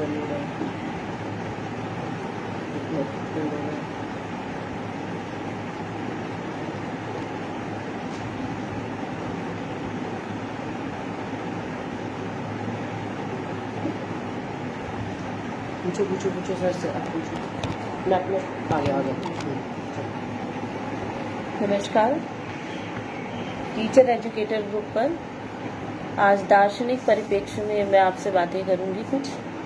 नहीं रहा है। पूछो सर से, आप पूछो। मैं अपने आ गया। नमस्कार, टीचर एजुकेटर ग्रुप पर आज दार्शनिक परिप्रेक्ष्य में मैं आपसे बातें करूंगी कुछ।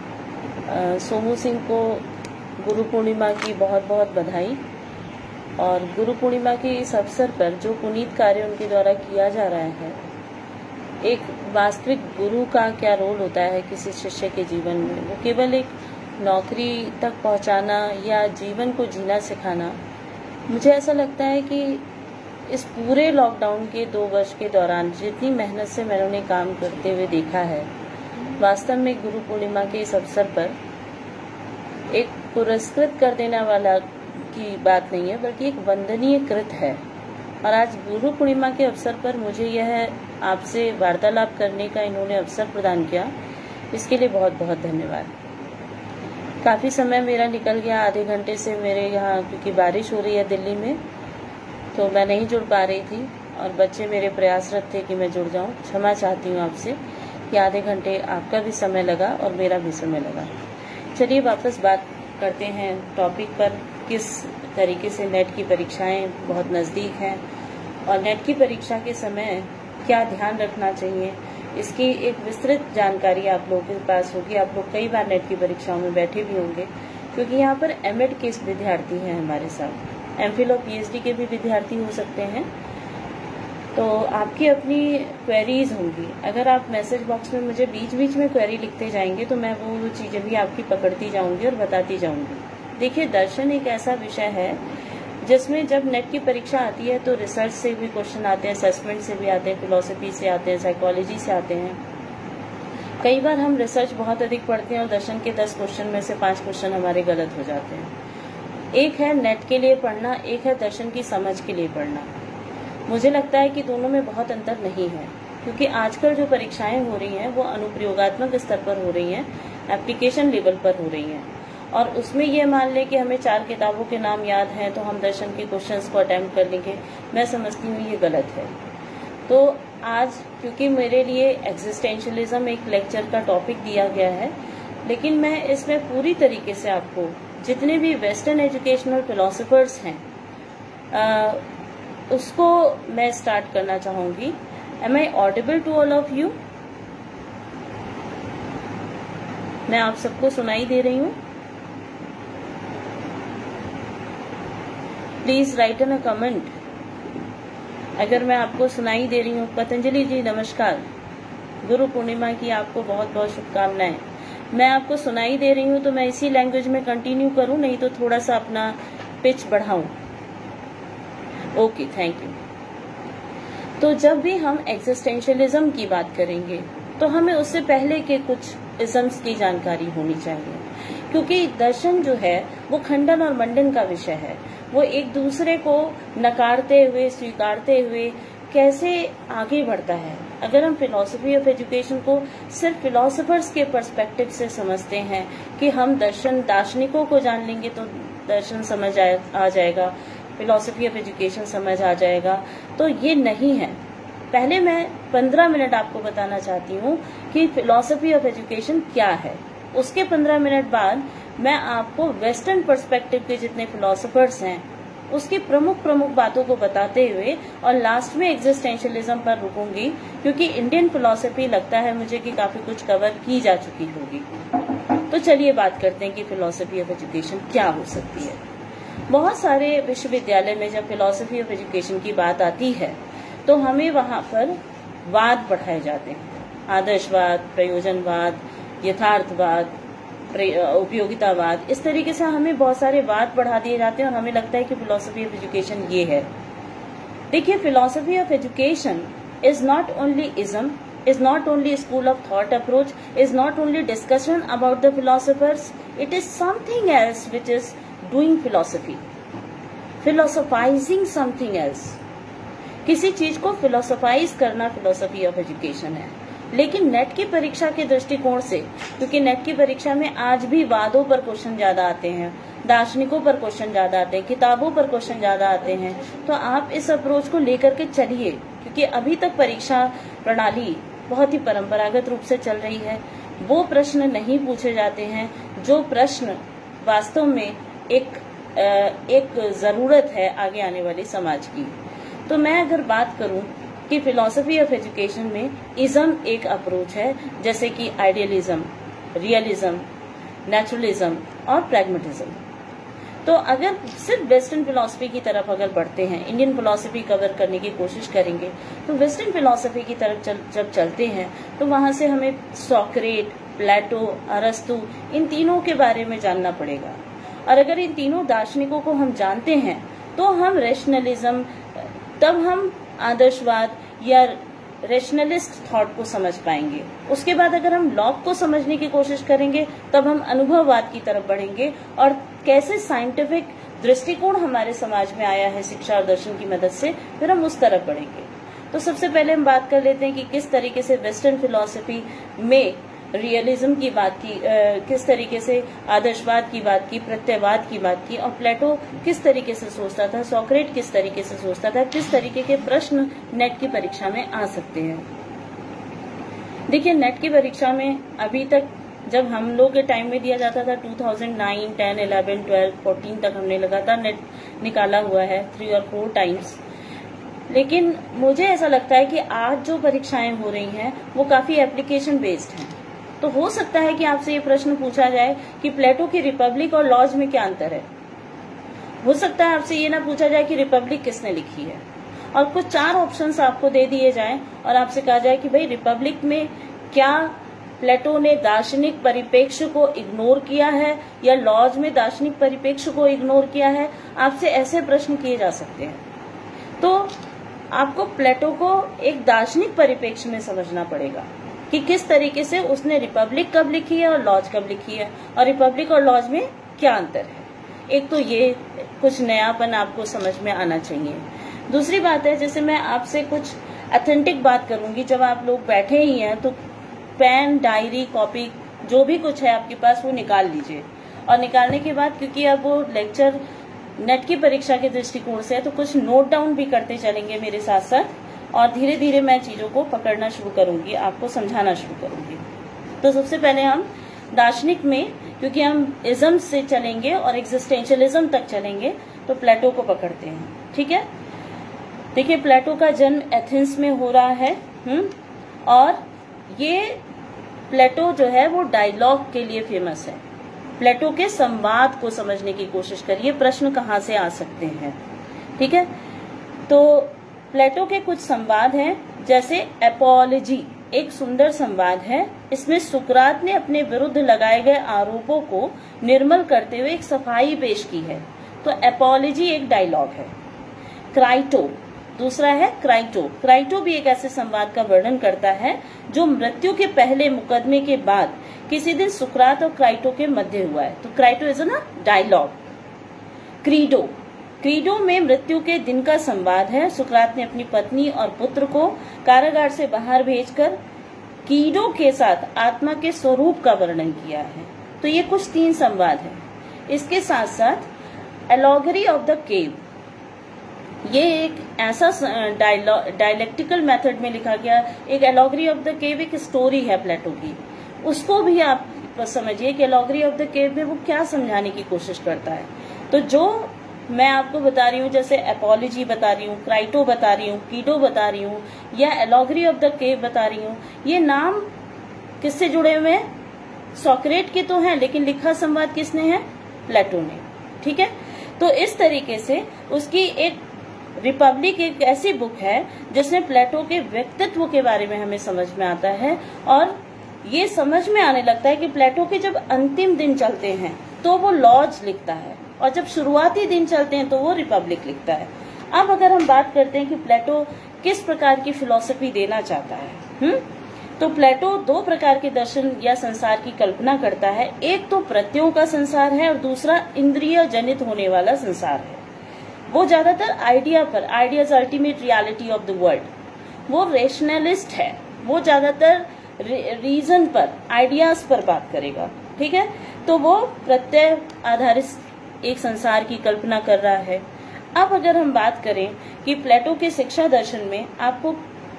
सोमू सिंह को गुरु पूर्णिमा की बहुत बहुत बधाई। और गुरु पूर्णिमा के इस अवसर पर जो पुनीत कार्य उनके द्वारा किया जा रहा है, एक वास्तविक गुरु का क्या रोल होता है किसी शिष्य के जीवन में, वो केवल एक नौकरी तक पहुंचाना या जीवन को जीना सिखाना। मुझे ऐसा लगता है कि इस पूरे लॉकडाउन के 2 वर्ष के दौरान जितनी मेहनत से मैंने उन्हें काम करते हुए देखा है, वास्तव में गुरु पूर्णिमा के इस अवसर पर एक पुरस्कृत कर देने वाला की बात नहीं है, बल्कि एक वंदनीय कृत है। और आज गुरु पूर्णिमा के अवसर पर मुझे यह आपसे वार्तालाप करने का इन्होंने अवसर प्रदान किया, इसके लिए बहुत बहुत धन्यवाद। काफ़ी समय मेरा निकल गया, आधे घंटे से मेरे यहाँ, क्योंकि बारिश हो रही है दिल्ली में, तो मैं नहीं जुड़ पा रही थी और बच्चे मेरे प्रयासरत थे कि मैं जुड़ जाऊँ। क्षमा चाहती हूँ आपसे कि आधे घंटे आपका भी समय लगा और मेरा भी समय लगा। चलिए वापस बात करते हैं टॉपिक पर। किस तरीके से नेट की परीक्षाएं बहुत नज़दीक हैं और नेट की परीक्षा के समय क्या ध्यान रखना चाहिए, इसकी एक विस्तृत जानकारी आप लोगों के पास होगी। आप लोग कई बार नेट की परीक्षाओं में बैठे भी होंगे, क्योंकि यहाँ पर एमएड के विद्यार्थी हैं हमारे साथ, एमफिल और पीएचडी के भी विद्यार्थी हो सकते हैं। तो आपकी अपनी क्वेरीज होंगी। अगर आप मैसेज बॉक्स में मुझे बीच बीच में क्वेरी लिखते जाएंगे तो मैं वो चीज़ें भी आपकी पकड़ती जाऊंगी और बताती जाऊंगी। देखिए, दर्शन एक ऐसा विषय है जिसमें जब नेट की परीक्षा आती है तो रिसर्च से भी क्वेश्चन आते हैं, असेसमेंट से भी आते हैं, फिलोसफी से आते हैं, साइकोलॉजी से आते हैं। कई बार हम रिसर्च बहुत अधिक पढ़ते हैं और दर्शन के 10 क्वेश्चन में से 5 क्वेश्चन हमारे गलत हो जाते हैं। एक है नेट के लिए पढ़ना, एक है दर्शन की समझ के लिए पढ़ना। मुझे लगता है कि दोनों में बहुत अंतर नहीं है, क्योंकि आजकल जो परीक्षाएं हो रही हैं वो अनुप्रयोगात्मक स्तर पर हो रही हैं, एप्लीकेशन लेवल पर हो रही हैं। और उसमें ये मान ले कि हमें 4 किताबों के नाम याद हैं तो हम दर्शन के क्वेश्चंस को अटेम्प्ट कर लेंगे। मैं समझती हूँ ये गलत है। तो आज क्योंकि मेरे लिए एग्जिस्टेंशियलिज्म एक लेक्चर का टॉपिक दिया गया है, लेकिन मैं इसमें पूरी तरीके से आपको जितने भी वेस्टर्न एजुकेशनल फिलोसफर्स हैं उसको मैं स्टार्ट करना चाहूंगी। Am I audible to all of you? मैं आप सबको सुनाई दे रही हूँ? Please write in a comment अगर मैं आपको सुनाई दे रही हूँ। पतंजलि जी नमस्कार, गुरु पूर्णिमा की आपको बहुत बहुत शुभकामनाएं। मैं आपको सुनाई दे रही हूँ तो मैं इसी लैंग्वेज में कंटिन्यू करूँ, नहीं तो थोड़ा सा अपना पिच बढ़ाऊं? Okay, thank you. तो जब भी हम एग्जिस्टेंशियलिज्म की बात करेंगे तो हमें उससे पहले के कुछ इज़म्स की जानकारी होनी चाहिए, क्योंकि दर्शन जो है वो खंडन और मंडन का विषय है। वो एक दूसरे को नकारते हुए, स्वीकारते हुए कैसे आगे बढ़ता है। अगर हम फिलॉसफी ऑफ एजुकेशन को सिर्फ फिलोसफर्स के पर्सपेक्टिव से समझते हैं कि हम दार्शनिकों को जान लेंगे तो दर्शन समझ आ जाएगा, फिलॉसफी ऑफ एजुकेशन समझ आ जाएगा, तो ये नहीं है। पहले मैं 15 मिनट आपको बताना चाहती हूँ कि फिलॉसफी ऑफ एजुकेशन क्या है। उसके 15 मिनट बाद मैं आपको वेस्टर्न पर्सपेक्टिव के जितने फिलोसफर्स हैं उसकी प्रमुख बातों को बताते हुए और लास्ट में एग्जिस्टेंशियलिज्म पर रुकूंगी, क्योंकि इंडियन फिलॉसफी लगता है मुझे कि काफी कुछ कवर की जा चुकी होगी। तो चलिए बात करते हैं कि फिलॉसफी ऑफ एजुकेशन क्या हो सकती है। बहुत सारे विश्वविद्यालय में जब फिलॉसफी ऑफ एजुकेशन की बात आती है तो हमें वहां पर वाद पढ़ाए जाते हैं, आदर्शवाद, प्रयोजनवाद, यथार्थवाद, उपयोगितावाद। इस तरीके से हमें बहुत सारे वाद पढ़ा दिए जाते हैं और हमें लगता है कि फिलॉसफी ऑफ एजुकेशन ये है। देखिए, philosophy of education is not only ism, is not only a school of thought approach, is not only discussion about the philosophers, it is something else which is doing philosophy, philosophizing something else। किसी चीज को फिलोसोफाइज करना philosophy of education है। लेकिन net की परीक्षा के दृष्टिकोण से, क्योंकि नेट की परीक्षा में आज भी वादों पर क्वेश्चन ज्यादा आते हैं, दार्शनिकों पर क्वेश्चन ज्यादा आते हैं, किताबों पर क्वेश्चन ज्यादा आते हैं, तो आप इस अप्रोच को लेकर के चलिए, क्योंकि अभी तक परीक्षा प्रणाली बहुत ही परंपरागत रूप से चल रही है। वो प्रश्न नहीं पूछे जाते हैं जो प्रश्न वास्तव में एक जरूरत है आगे आने वाले समाज की। तो मैं अगर बात करूं कि फिलॉसफी ऑफ एजुकेशन में इज्म एक अप्रोच है, जैसे कि आइडियलिज्म, रियलिज्म, नेचुरलिज्म और प्रैग्मेटिज्म। तो अगर सिर्फ वेस्टर्न फिलॉसफी की तरफ अगर बढ़ते हैं, इंडियन फिलॉसफी कवर करने की कोशिश करेंगे, तो वेस्टर्न फिलॉसफी की तरफ जब चलते हैं तो वहां से हमें सॉक्रेट, प्लेटो, अरस्तु, इन तीनों के बारे में जानना पड़ेगा। और अगर इन तीनों दार्शनिकों को हम जानते हैं तो हम रैशनलिज्म, तब हम आदर्शवाद या रैशनलिस्ट थॉट को समझ पाएंगे। उसके बाद अगर हम लॉक को समझने की कोशिश करेंगे तब हम अनुभववाद की तरफ बढ़ेंगे और कैसे साइंटिफिक दृष्टिकोण हमारे समाज में आया है शिक्षा और दर्शन की मदद से, फिर हम उस तरफ बढ़ेंगे। तो सबसे पहले हम बात कर लेते हैं कि किस तरीके से वेस्टर्न फिलॉसफी में रियलिज्म की बात की, किस तरीके से आदर्शवाद की बात की, प्रत्ययवाद की बात की, और प्लेटो किस तरीके से सोचता था, सॉक्रेट किस तरीके से सोचता था, किस तरीके के प्रश्न नेट की परीक्षा में आ सकते हैं। देखिए, नेट की परीक्षा में अभी तक जब हम लोग के टाइम में दिया जाता था 2009, 10, 11, 12, 14 तक हमने लगातार नेट निकाला हुआ है 3 और 4 टाइम्स। लेकिन मुझे ऐसा लगता है कि आज जो परीक्षाएं हो रही हैं वो काफी एप्लीकेशन बेस्ड हैं। तो हो सकता है कि आपसे ये प्रश्न पूछा जाए कि प्लेटो की रिपब्लिक और लॉज में क्या अंतर है। हो सकता है आपसे ये ना पूछा जाए कि रिपब्लिक किसने लिखी है, और कुछ 4 ऑप्शंस आपको दे दिए जाएं और आपसे कहा जाए कि भाई रिपब्लिक में क्या प्लेटो ने दार्शनिक परिप्रेक्ष्य को इग्नोर किया है या लॉज में दार्शनिक परिप्रेक्ष्य को इग्नोर किया है। आपसे ऐसे प्रश्न किए जा सकते हैं। तो आपको प्लेटो को एक दार्शनिक परिप्रेक्ष्य में समझना पड़ेगा कि किस तरीके से उसने रिपब्लिक कब लिखी है और लॉज कब लिखी है, और रिपब्लिक और लॉज में क्या अंतर है। एक तो ये कुछ नयापन आपको समझ में आना चाहिए। दूसरी बात है, जैसे मैं आपसे कुछ ऑथेंटिक बात करूंगी, जब आप लोग बैठे ही हैं तो पेन, डायरी, कॉपी जो भी कुछ है आपके पास वो निकाल लीजिए। और निकालने के बाद, क्योंकि अब वो लेक्चर नेट की परीक्षा के दृष्टिकोण से है, तो कुछ नोट डाउन भी करते चलेंगे मेरे साथ साथ, और धीरे धीरे मैं चीजों को पकड़ना शुरू करूंगी, आपको समझाना शुरू करूंगी। तो सबसे पहले हम दार्शनिक में, क्योंकि हम इज्म से चलेंगे और एग्जिस्टेंशियलिज्म तक चलेंगे, तो प्लेटो को पकड़ते हैं। ठीक है, देखिए प्लेटो का जन्म एथेंस में हो रहा है। और ये प्लेटो जो है वो डायलॉग के लिए फेमस है। प्लेटो के संवाद को समझने की कोशिश करिए, प्रश्न कहाँ से आ सकते हैं। ठीक है, तो प्लेटो के कुछ संवाद हैं, जैसे एपोलॉजी एक सुंदर संवाद है। इसमें सुकरात ने अपने विरुद्ध लगाए गए आरोपों को निर्मल करते हुए एक सफाई पेश की है। तो एपोलॉजी एक डायलॉग है। क्राइटो दूसरा है। क्राइटो भी एक ऐसे संवाद का वर्णन करता है जो मृत्यु के पहले मुकदमे के बाद किसी दिन सुकरात और क्राइटो के मध्य हुआ है। तो Crito is a dialogue. Crito में मृत्यु के दिन का संवाद है। सुकरात ने अपनी पत्नी और पुत्र को कारागार से बाहर भेजकर कीडो के साथ आत्मा के स्वरूप का वर्णन किया है। तो ये कुछ 3 संवाद है। इसके साथ साथ एलॉगरी ऑफ द केव, ये एक ऐसा डायलेक्टिकल मेथड में लिखा गया एक एलॉगरी ऑफ द केव, एक स्टोरी है प्लेटो की। उसको भी आप समझिए कि एलॉगरी ऑफ द केव में वो क्या समझाने की कोशिश करता है। तो जो मैं आपको बता रही हूँ, जैसे एपोलॉजी बता रही हूँ, क्राइटो बता रही हूँ, कीटो बता रही हूँ, या एलॉगरी ऑफ द केव बता रही हूँ, ये नाम किससे जुड़े हुए हैं? सॉक्रेट के तो हैं, लेकिन लिखा संवाद किसने है? प्लेटो ने। ठीक है, तो इस तरीके से उसकी एक रिपब्लिक एक ऐसी बुक है जिसमें प्लेटो के व्यक्तित्व के बारे में हमें समझ में आता है, और ये समझ में आने लगता है कि प्लेटो के जब अंतिम दिन चलते हैं तो वो लॉज लिखता है, और जब शुरुआती दिन चलते हैं तो वो रिपब्लिक लिखता है। अब अगर हम बात करते हैं कि प्लेटो किस प्रकार की फिलॉसफी देना चाहता है, तो प्लेटो 2 प्रकार के दर्शन या संसार की कल्पना करता है। एक तो प्रत्ययों का संसार है और दूसरा इंद्रिय जनित होने वाला संसार है। वो ज्यादातर आइडिया पर, ideas ultimate reality of the world, वो रेशनलिस्ट है। वो ज्यादातर रीजन पर, आइडियाज पर बात करेगा। ठीक है, तो वो प्रत्यय आधारित एक संसार की कल्पना कर रहा है। अब अगर हम बात करें कि प्लेटो के शिक्षा दर्शन में आपको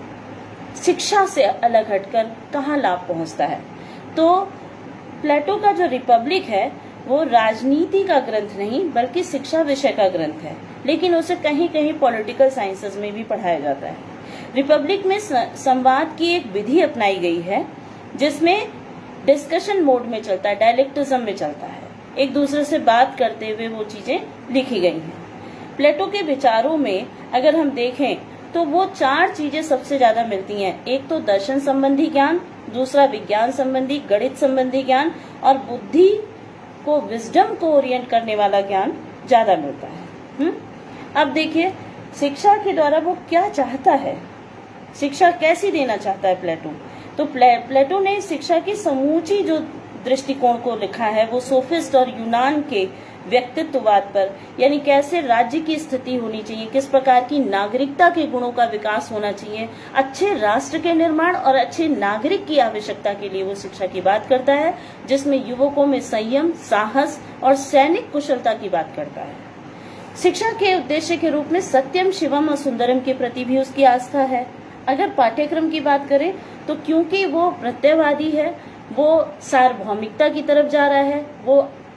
शिक्षा से अलग हटकर कहाँ लाभ पहुंचता है, तो प्लेटो का जो रिपब्लिक है वो राजनीति का ग्रंथ नहीं बल्कि शिक्षा विषय का ग्रंथ है, लेकिन उसे कहीं कहीं पॉलिटिकल साइंसेज में भी पढ़ाया जाता है। रिपब्लिक में संवाद की एक विधि अपनाई गई है जिसमें डिस्कशन मोड में चलता है, डायलेक्टिज्म में चलता है, एक दूसरे से बात करते हुए वो चीजें लिखी गई हैं। प्लेटो के विचारों में अगर हम देखें तो वो 4 चीजें सबसे ज्यादा मिलती हैं। एक तो दर्शन संबंधी ज्ञान, दूसरा विज्ञान संबंधी, गणित संबंधी ज्ञान, और बुद्धि को, विजडम को ओरिएंट करने वाला ज्ञान ज्यादा मिलता है। अब देखिए शिक्षा के द्वारा वो क्या चाहता है, शिक्षा कैसी देना चाहता है प्लेटो। तो प्लेटो ने शिक्षा की समूची जो दृष्टिकोण को लिखा है वो सोफिस्ट और यूनान के व्यक्तित्ववाद पर, यानी कैसे राज्य की स्थिति होनी चाहिए, किस प्रकार की नागरिकता के गुणों का विकास होना चाहिए, अच्छे राष्ट्र के निर्माण और अच्छे नागरिक की आवश्यकता के लिए वो शिक्षा की बात करता है, जिसमें युवकों में संयम, साहस और सैनिक कुशलता की बात करता है। शिक्षा के उद्देश्य के रूप में सत्यम, शिवम और सुंदरम के प्रति भी उसकी आस्था है। अगर पाठ्यक्रम की बात करें तो क्योंकि वो प्रत्ययवादी है, वो सार्वभौमिकता की तरफ जा रहा है, वो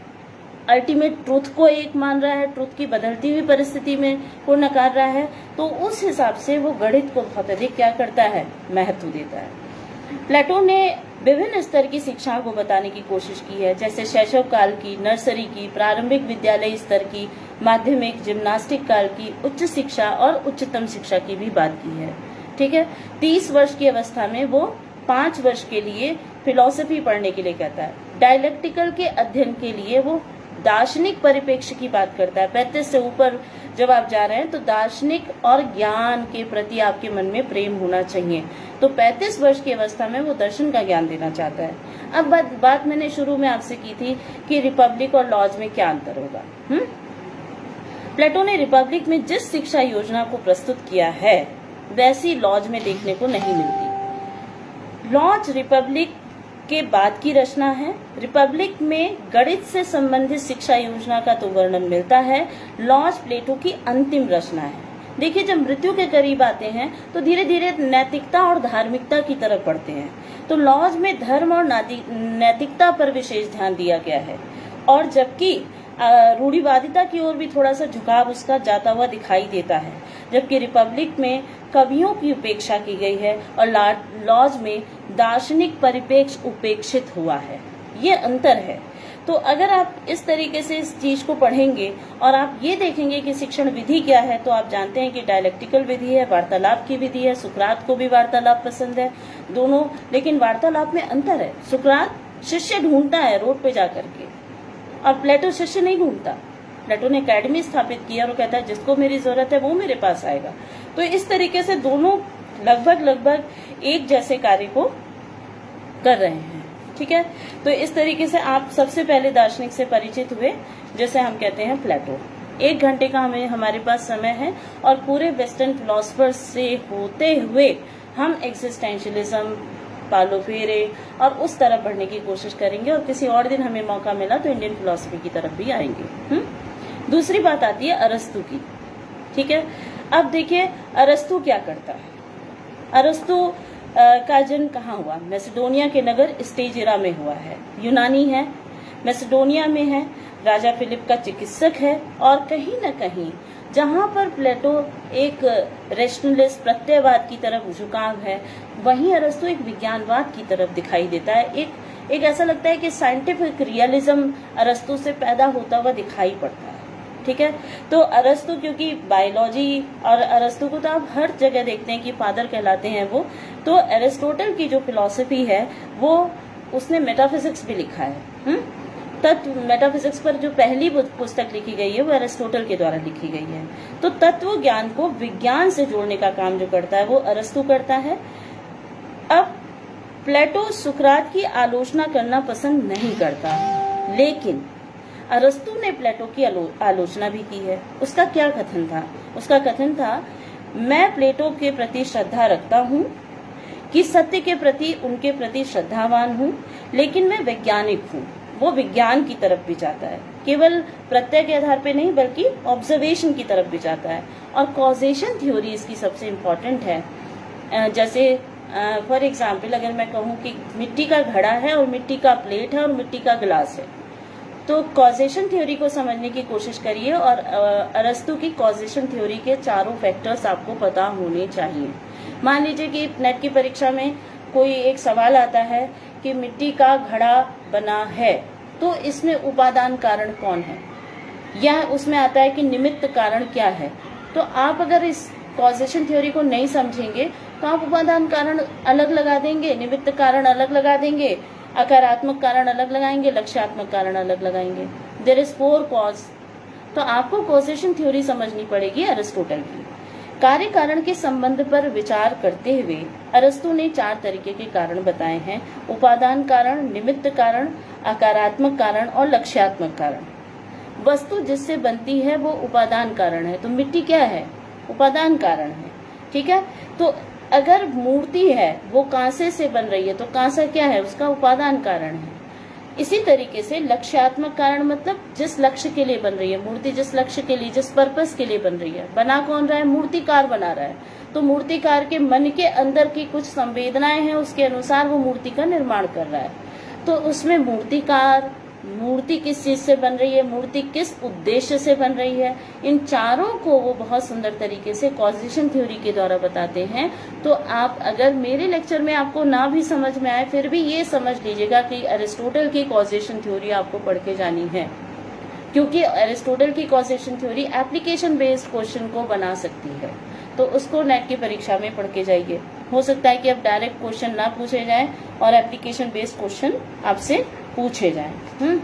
अल्टीमेट ट्रूथ को एक मान रहा है, ट्रूथ की बदलती हुई परिस्थिति में को नकार रहा है, तो उस हिसाब से वो गणित को बहुत अधिक क्या करता है, महत्व देता है। प्लेटो ने विभिन्न स्तर की शिक्षा को बताने की कोशिश की है, जैसे शैशव काल की, नर्सरी की, प्रारंभिक विद्यालय स्तर की, माध्यमिक, जिम्नास्टिक काल की, उच्च शिक्षा और उच्चतम शिक्षा की भी बात की है। ठीक है, 30 वर्ष की अवस्था में वो 5 वर्ष के लिए फिलॉसफी पढ़ने के लिए कहता है। डायलेक्टिकल के अध्ययन के लिए वो दार्शनिक परिप्रेक्ष्य की बात करता है। 35 से ऊपर जब आप जा रहे हैं तो दार्शनिक और ज्ञान के प्रति आपके मन में प्रेम होना चाहिए। तो 35 वर्ष की अवस्था में वो दर्शन का ज्ञान देना चाहता है। अब बात मैंने शुरू में आपसे की थी कि रिपब्लिक और लॉज में क्या अंतर होगा। प्लेटो ने रिपब्लिक में जिस शिक्षा योजना को प्रस्तुत किया है वैसी लॉज में देखने को नहीं मिलती। लॉज रिपब्लिक के बाद की रचना है। रिपब्लिक में गणित से संबंधित शिक्षा योजना का तो वर्णन मिलता है, लॉज प्लेटो की अंतिम रचना है। देखिए जब मृत्यु के करीब आते हैं तो धीरे धीरे नैतिकता और धार्मिकता की तरफ बढ़ते हैं। तो लॉज में धर्म और नैतिकता पर विशेष ध्यान दिया गया है, और जबकि रूढ़िवादिता की ओर भी थोड़ा सा झुकाव उसका जाता हुआ दिखाई देता है, जबकि रिपब्लिक में कवियों की उपेक्षा की गई है और लॉज में दार्शनिक परिप्रेक्ष्य उपेक्षित हुआ है। ये अंतर है। तो अगर आप इस तरीके से इस चीज को पढ़ेंगे और आप ये देखेंगे कि शिक्षण विधि क्या है, तो आप जानते हैं कि डायलेक्टिकल विधि है, वार्तालाप की विधि है। सुकरात को भी वार्तालाप पसंद है दोनों, लेकिन वार्तालाप में अंतर है। सुकरात शिष्य ढूंढता है रोड पे जाकर के, और प्लेटो शिष्य नहीं ढूंढता। प्लेटो ने एकेडमी स्थापित किया और कहता है जिसको मेरी जरूरत है वो मेरे पास आएगा। तो इस तरीके से दोनों लगभग एक जैसे कार्य को कर रहे हैं। ठीक है, तो इस तरीके से आप सबसे पहले दार्शनिक से परिचित हुए, जैसे हम कहते हैं प्लेटो। 1 घंटे का हमारे पास समय है और पूरे वेस्टर्न फिलोसफर्स से होते हुए हम एक्सिस्टेंशियलिज्म, पालो फेरे और उस तरफ बढ़ने की कोशिश करेंगे, और किसी और दिन हमें मौका मिला तो इंडियन फिलोसफी की तरफ भी आएंगे। दूसरी बात आती है अरस्तु की। ठीक है, अब देखिए अरस्तु क्या करता है। अरस्तु का जन्म कहाँ हुआ? मैसेडोनिया के नगर स्टेजिरा में हुआ है। यूनानी है, मैसेडोनिया में है, राजा फिलिप का चिकित्सक है, और कहीं न कहीं जहाँ पर प्लेटो एक रेशनलिस्ट प्रत्ययवाद की तरफ झुकाव है, वहीं अरस्तु एक विज्ञानवाद की तरफ दिखाई देता है। एक ऐसा लगता है कि साइंटिफिक रियलिज्म अरस्तु से पैदा होता हुआ दिखाई पड़ता है। ठीक है, तो अरस्तु क्योंकि बायोलॉजी, और अरस्तु को तो आप हर जगह देखते हैं कि फादर कहलाते हैं वो, तो एरिस्टोटल की जो फिलॉसफी है वो उसने मेटाफिजिक्स भी लिखा है। तत्व मेटाफिजिक्स पर जो पहली पुस्तक लिखी गई है वो एरिस्टोटल के द्वारा लिखी गई है। तो तत्व ज्ञान को विज्ञान से जोड़ने का काम जो करता है वो अरस्तु करता है। अब प्लेटो सुकरात की आलोचना करना पसंद नहीं करता, लेकिन अरस्तु ने प्लेटो की आलोचना भी की है। उसका क्या कथन था? उसका कथन था, मैं प्लेटो के प्रति श्रद्धा रखता हूँ कि सत्य के प्रति उनके प्रति श्रद्धावान हूँ, लेकिन मैं वैज्ञानिक हूँ। वो विज्ञान की तरफ भी जाता है, केवल प्रत्यय के आधार पे नहीं बल्कि ऑब्जर्वेशन की तरफ भी जाता है। और कॉजेशन थ्योरी इसकी सबसे इम्पोर्टेंट है। जैसे फॉर एग्जाम्पल अगर मैं कहूँ कि मिट्टी का घड़ा है और मिट्टी का प्लेट है और मिट्टी का गिलास है, तो कॉजेशन थ्योरी को समझने की कोशिश करिए और अरस्तु की कॉजेशन थ्योरी के चारों फैक्टर्स आपको पता होने चाहिए। मान लीजिए कि नेट की परीक्षा में कोई एक सवाल आता है कि मिट्टी का घड़ा बना है, तो इसमें उपादान कारण कौन है, या उसमें आता है कि निमित्त कारण क्या है। तो आप अगर इस कॉजेशन थ्योरी को नहीं समझेंगे तो आप उपादान कारण अलग लगा देंगे, निमित्त कारण अलग लगा देंगे, आकारात्मक कारण अलग लगाएंगे, लक्ष्यात्मक कारण अलग लगाएंगे। There is 4 cause. तो आपको कॉजेशन थ्योरी समझनी पड़ेगी अरिस्टोटल की। कार्य कारण के संबंध पर विचार करते हुए अरस्तु ने 4 तरीके के कारण बताए हैं: उपादान कारण, निमित्त कारण, आकारात्मक कारण और लक्ष्यात्मक कारण। वस्तु जिससे बनती है वो उपादान कारण है। तो मिट्टी क्या है? उपादान कारण है। ठीक है। तो अगर मूर्ति है वो कांसे से बन रही है, तो कांसा क्या है? उसका उपादान कारण है। इसी तरीके से लक्ष्यात्मक कारण मतलब जिस लक्ष्य के लिए बन रही है मूर्ति, जिस लक्ष्य के लिए, जिस पर्पस के लिए बन रही है। बना कौन रहा है? मूर्तिकार बना रहा है। तो मूर्तिकार के मन के अंदर की कुछ संवेदनाएं हैं, उसके अनुसार वो मूर्ति का निर्माण कर रहा है। तो उसमें मूर्तिकार, मूर्ति किस चीज से बन रही है, मूर्ति किस उद्देश्य से बन रही है, इन चारों को वो बहुत सुंदर तरीके से कॉजेशन थ्योरी के द्वारा बताते हैं। तो आप अगर मेरे लेक्चर में आपको ना भी समझ में आए, फिर भी ये समझ लीजिएगा कि अरिस्टोटल की कॉजेशन थ्योरी आपको पढ़ के जानी है, क्योंकि अरिस्टोटल की causation theory application based question को बना सकती है। तो उसको नेट की परीक्षा में पढ़ के जाइए। हो सकता है कि अब डायरेक्ट क्वेश्चन ना पूछे जाए और एप्लीकेशन बेस्ड क्वेश्चन आपसे पूछे जाएं।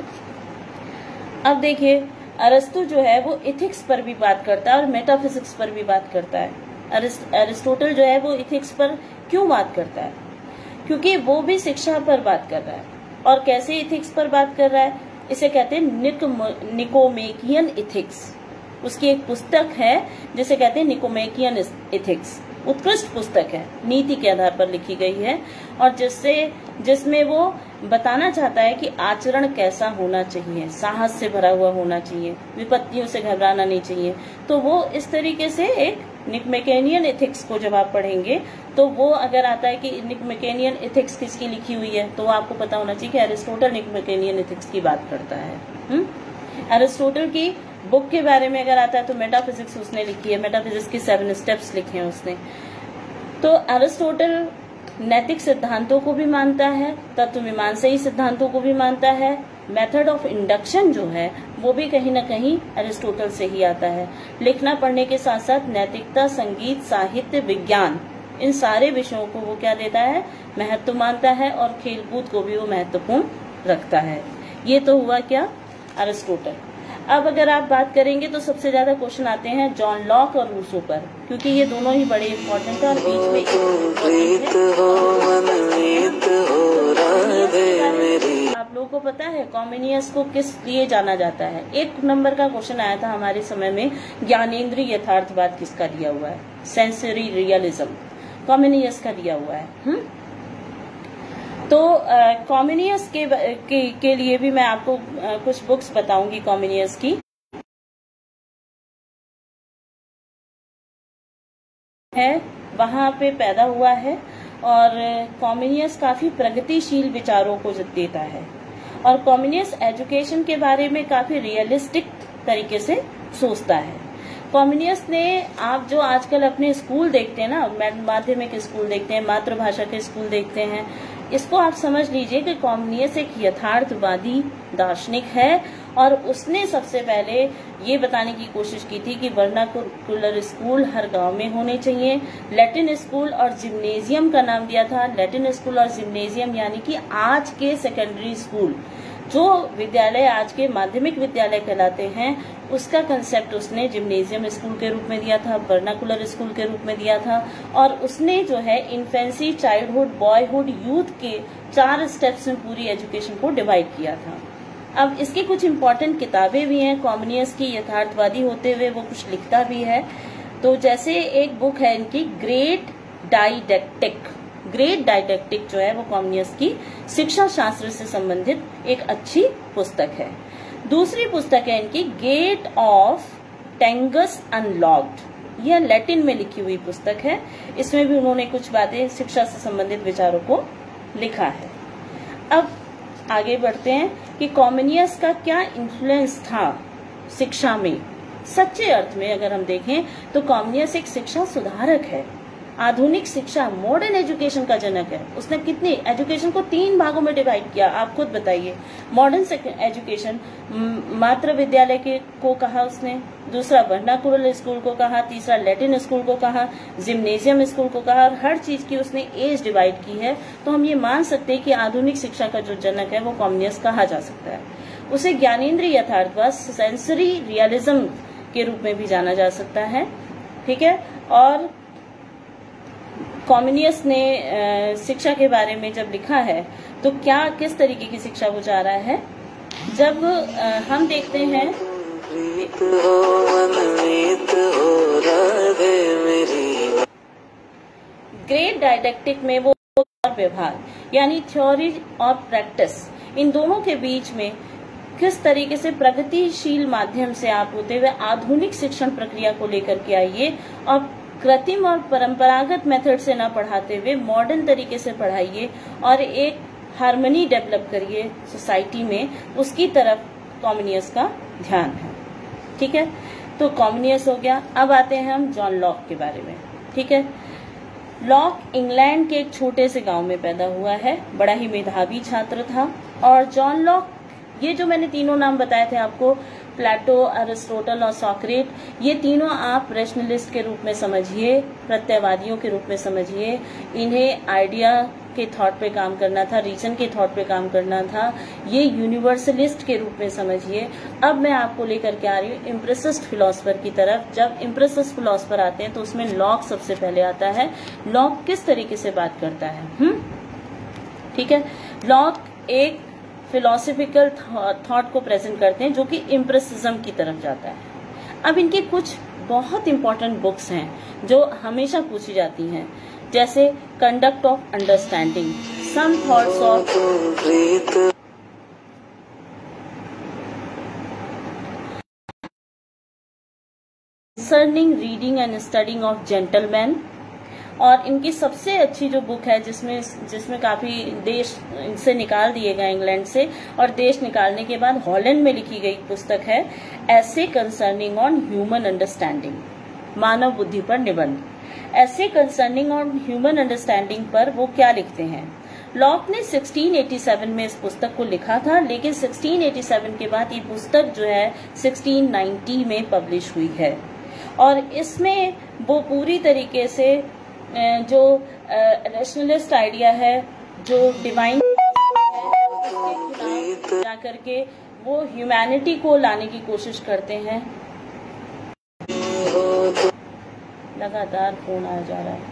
अब देखिए, अरस्तु जो है वो इथिक्स पर भी बात करता है और मेटाफिजिक्स पर भी बात करता है। अरिस्टोटल जो है वो इथिक्स पर क्यों बात करता है? क्योंकि वो भी शिक्षा पर बात कर रहा है। और कैसे इथिक्स पर बात कर रहा है? इसे कहते हैं निकोमेकियन इथिक्स। उसकी एक पुस्तक है जिसे कहते हैं निकोमेकियन इथिक्स। उत्कृष्ट पुस्तक है, नीति के आधार पर लिखी गई है, और जिसमें वो बताना चाहता है कि आचरण कैसा होना चाहिए, साहस से भरा हुआ होना चाहिए, विपत्तियों से घबराना नहीं चाहिए। तो वो इस तरीके से एक निकोमेकियन इथिक्स को जब आप पढ़ेंगे तो वो अगर आता है कि निकोमेकियन इथिक्स किसकी लिखी हुई है, तो आपको पता होना चाहिए कि अरिस्टोटल निकोमेकियन इथिक्स की बात करता है। अरिस्टोटल की बुक के बारे में अगर आता है तो मेटाफिजिक्स उसने लिखी है, मेटाफिजिक्स की 7 स्टेप्स लिखे हैं उसने। तो अरिस्टोटल नैतिक सिद्धांतों को भी मानता है, तत्वमीमांसाई सिद्धांतों को भी मानता है। मेथड ऑफ इंडक्शन जो है वो भी कहीं ना कहीं अरिस्टोटल से ही आता है। लिखना पढ़ने के साथ साथ नैतिकता, संगीत, साहित्य, विज्ञान, इन सारे विषयों को वो क्या देता है? महत्व मानता है, और खेलकूद को भी वो महत्वपूर्ण रखता है। ये तो हुआ क्या? अरिस्टोटल। अब अगर आप बात करेंगे तो सबसे ज्यादा क्वेश्चन आते हैं जॉन लॉक और रूसो पर, क्योंकि ये दोनों ही बड़े इम्पोर्टेंट है और बीच में आप लोगों को पता है कॉमिनियस को किस लिए जाना जाता है? 1 नंबर का क्वेश्चन आया था हमारे समय में, ज्ञानेंद्रीय यथार्थवाद किसका दिया हुआ है? सेंसरी रियलिज्म, कॉमिनियस का दिया हुआ है। तो कॉमिनियस के लिए भी मैं आपको कुछ बुक्स बताऊंगी कॉमिनियस की। है वहां पे पैदा हुआ है, और कॉमिनियस काफी प्रगतिशील विचारों को देता है, और कॉमिनियस एजुकेशन के बारे में काफी रियलिस्टिक तरीके से सोचता है। कॉमिनियस ने, आप जो आजकल अपने स्कूल देखते हैं ना, माध्यमिक स्कूल देखते हैं, मातृभाषा के स्कूल देखते हैं, इसको आप समझ लीजिए कि कॉमिनियस एक यथार्थवादी दार्शनिक है, और उसने सबसे पहले ये बताने की कोशिश की थी कि वर्नाकुलर स्कूल हर गांव में होने चाहिए। लैटिन स्कूल और जिम्नेजियम का नाम दिया था। लैटिन स्कूल और जिम्नेजियम यानी कि आज के सेकेंडरी स्कूल, जो विद्यालय आज के माध्यमिक विद्यालय कहलाते हैं, उसका कंसेप्ट उसने जिम्नेजियम स्कूल के रूप में दिया था, वर्नाकुलर स्कूल के रूप में दिया था। और उसने जो है इन्फेंसी, चाइल्डहुड, बॉयहुड, यूथ के 4 स्टेप्स में पूरी एजुकेशन को डिवाइड किया था। अब इसकी कुछ इम्पोर्टेंट किताबें भी हैं कॉमिनियस की, यथार्थवादी होते हुए वो कुछ लिखता भी है। तो जैसे एक बुक है इनकी, ग्रेट डाइडेक्टिक, ग्रेट डाइडेक्टिक जो है वो कॉमनियस की शिक्षा शास्त्र से संबंधित एक अच्छी पुस्तक है। दूसरी पुस्तक है इनकी गेट ऑफ टेंगस अनलॉक्ड। यह लैटिन में लिखी हुई पुस्तक है। इसमें भी उन्होंने कुछ बातें शिक्षा से संबंधित विचारों को लिखा है। अब आगे बढ़ते हैं कि कॉमनियस का क्या इन्फ्लुएंस था शिक्षा में। सच्चे अर्थ में अगर हम देखें तो कॉमनियस एक शिक्षा सुधारक है, आधुनिक शिक्षा मॉडर्न एजुकेशन का जनक है। उसने कितनी एजुकेशन को 3 भागों में डिवाइड किया, आप खुद बताइए। मॉडर्न एजुकेशन मात्र विद्यालय को कहा उसने, दूसरा वर्नाकुलर स्कूल को कहा, तीसरा लैटिन स्कूल को कहा, जिम्नेजियम स्कूल को कहा, और हर चीज की उसने एज डिवाइड की है। तो हम ये मान सकते हैं कि आधुनिक शिक्षा का जो जनक है वो कॉमनियस कहा जा सकता है। उसे ज्ञानेंद्रीय यथार्थवाद सेंसरी रियलिज्म के रूप में भी जाना जा सकता है, ठीक है। और कॉमनियस ने शिक्षा के बारे में जब लिखा है तो क्या किस तरीके की शिक्षा वो चाह रहा है, जब हम देखते हैं ग्रेट डाइडेक्टिक में वो व्यवहार यानी थ्योरी और प्रैक्टिस, इन दोनों के बीच में किस तरीके से प्रगतिशील माध्यम से आप होते हुए आधुनिक शिक्षण प्रक्रिया को लेकर के आइए और कृत्रिम और परंपरागत मेथड से ना पढ़ाते हुए मॉडर्न तरीके से पढ़ाइए और एक हार्मनी डेवलप करिए सोसाइटी में, उसकी तरफ कॉमनियस का ध्यान है, ठीक है। तो कॉमनियस हो गया। अब आते हैं हम जॉन लॉक के बारे में, ठीक है। लॉक इंग्लैंड के एक छोटे से गांव में पैदा हुआ है, बड़ा ही मेधावी छात्र था। और जॉन लॉक, ये जो मैंने तीनों नाम बताए थे आपको, प्लेटो, अरिस्टोटल और सॉक्रेट, ये तीनों आप रैशनलिस्ट के रूप में समझिए, प्रत्ययवादियों के रूप में समझिए। इन्हें आइडिया के थॉट पे काम करना था, रीजन के थॉट पे काम करना था। ये यूनिवर्सलिस्ट के रूप में समझिए। अब मैं आपको लेकर के आ रही हूँ इम्प्रेसिस्ट फिलोसफर की तरफ। जब इम्प्रेसिस्ट फिलोसफर आते हैं तो उसमें लॉक सबसे पहले आता है। लॉक किस तरीके से बात करता है, ठीक है। लॉक एक फिलोसफिकल थॉट को प्रेजेंट करते हैं जो कि इम्प्रेसिज्म की तरफ जाता है। अब इनकी कुछ बहुत इंपॉर्टेंट बुक्स हैं जो हमेशा पूछी जाती हैं, जैसे conduct of understanding, some thoughts of concerning reading and studying of gentleman. और इनकी सबसे अच्छी जो बुक है जिसमें काफी देश इनसे निकाल दिए गए इंग्लैंड से, और देश निकालने के बाद हॉलैंड में लिखी गई पुस्तक है essay concerning on human understanding, मानव बुद्धि पर निबंध। ऐसे कंसर्निंग ऑन ह्यूमन अंडरस्टैंडिंग पर वो क्या लिखते हैं। लॉक ने 1687 में इस पुस्तक को लिखा था, लेकिन 1687 के बाद ये पुस्तक जो है 1690 में पब्लिश हुई है। और इसमें वो पूरी तरीके से जो रैशनलिस्ट आइडिया है, जो डिवाइन है, उसके खिलाफ जाकर के वो ह्यूमैनिटी को लाने की कोशिश करते हैं। लगातार फोन आ जा रहा है।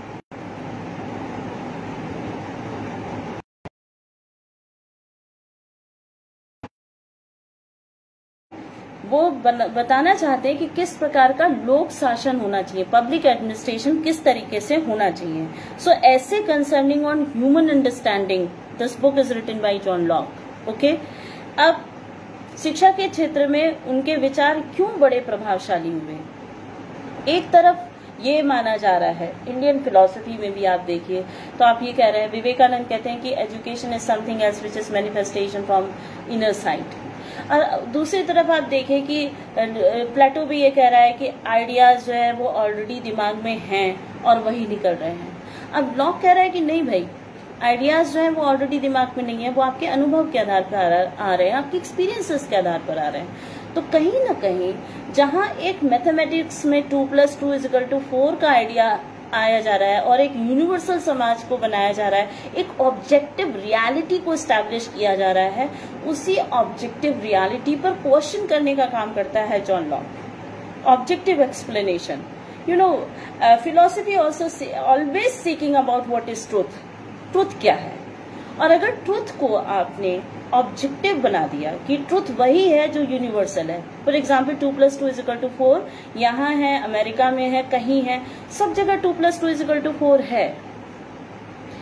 वो बताना चाहते हैं कि किस प्रकार का लोक शासन होना चाहिए, पब्लिक एडमिनिस्ट्रेशन किस तरीके से होना चाहिए। So essay concerning on human understanding, this book is written by John Locke. Okay, अब शिक्षा के क्षेत्र में उनके विचार क्यों बड़े प्रभावशाली हुए। एक तरफ ये माना जा रहा है, इंडियन फिलोसफी में भी आप देखिए तो आप ये कह रहे हैं, विवेकानंद कहते हैं कि education is something else which is manifestation from inner sight. और दूसरी तरफ आप देखें कि प्लेटो भी ये कह रहा है कि आइडियाज जो है वो ऑलरेडी दिमाग में हैं और वही निकल रहे हैं। अब लॉक कह रहा है कि नहीं भाई, आइडियाज जो है वो ऑलरेडी दिमाग में नहीं है, वो आपके अनुभव के आधार पर आ रहे हैं, आपके एक्सपीरियंसेस के आधार पर आ रहे हैं। तो कहीं ना कहीं जहां एक मैथमेटिक्स में 2+2 = 4 का आइडिया आया जा रहा है और एक यूनिवर्सल समाज को बनाया जा रहा है, एक ऑब्जेक्टिव रियलिटी को एस्टैब्लिश किया जा रहा है, उसी ऑब्जेक्टिव रियलिटी पर क्वेश्चन करने का काम करता है John Locke. Objective explanation, you know, philosophy also always seeking about what is truth, truth क्या है। और अगर ट्रूथ को आपने ऑब्जेक्टिव बना दिया कि ट्रूथ वही है जो यूनिवर्सल है, फॉर एग्जाम्पल 2+2 = 4 यहाँ है, अमेरिका में है, कहीं है, सब जगह 2+2 = 4 है।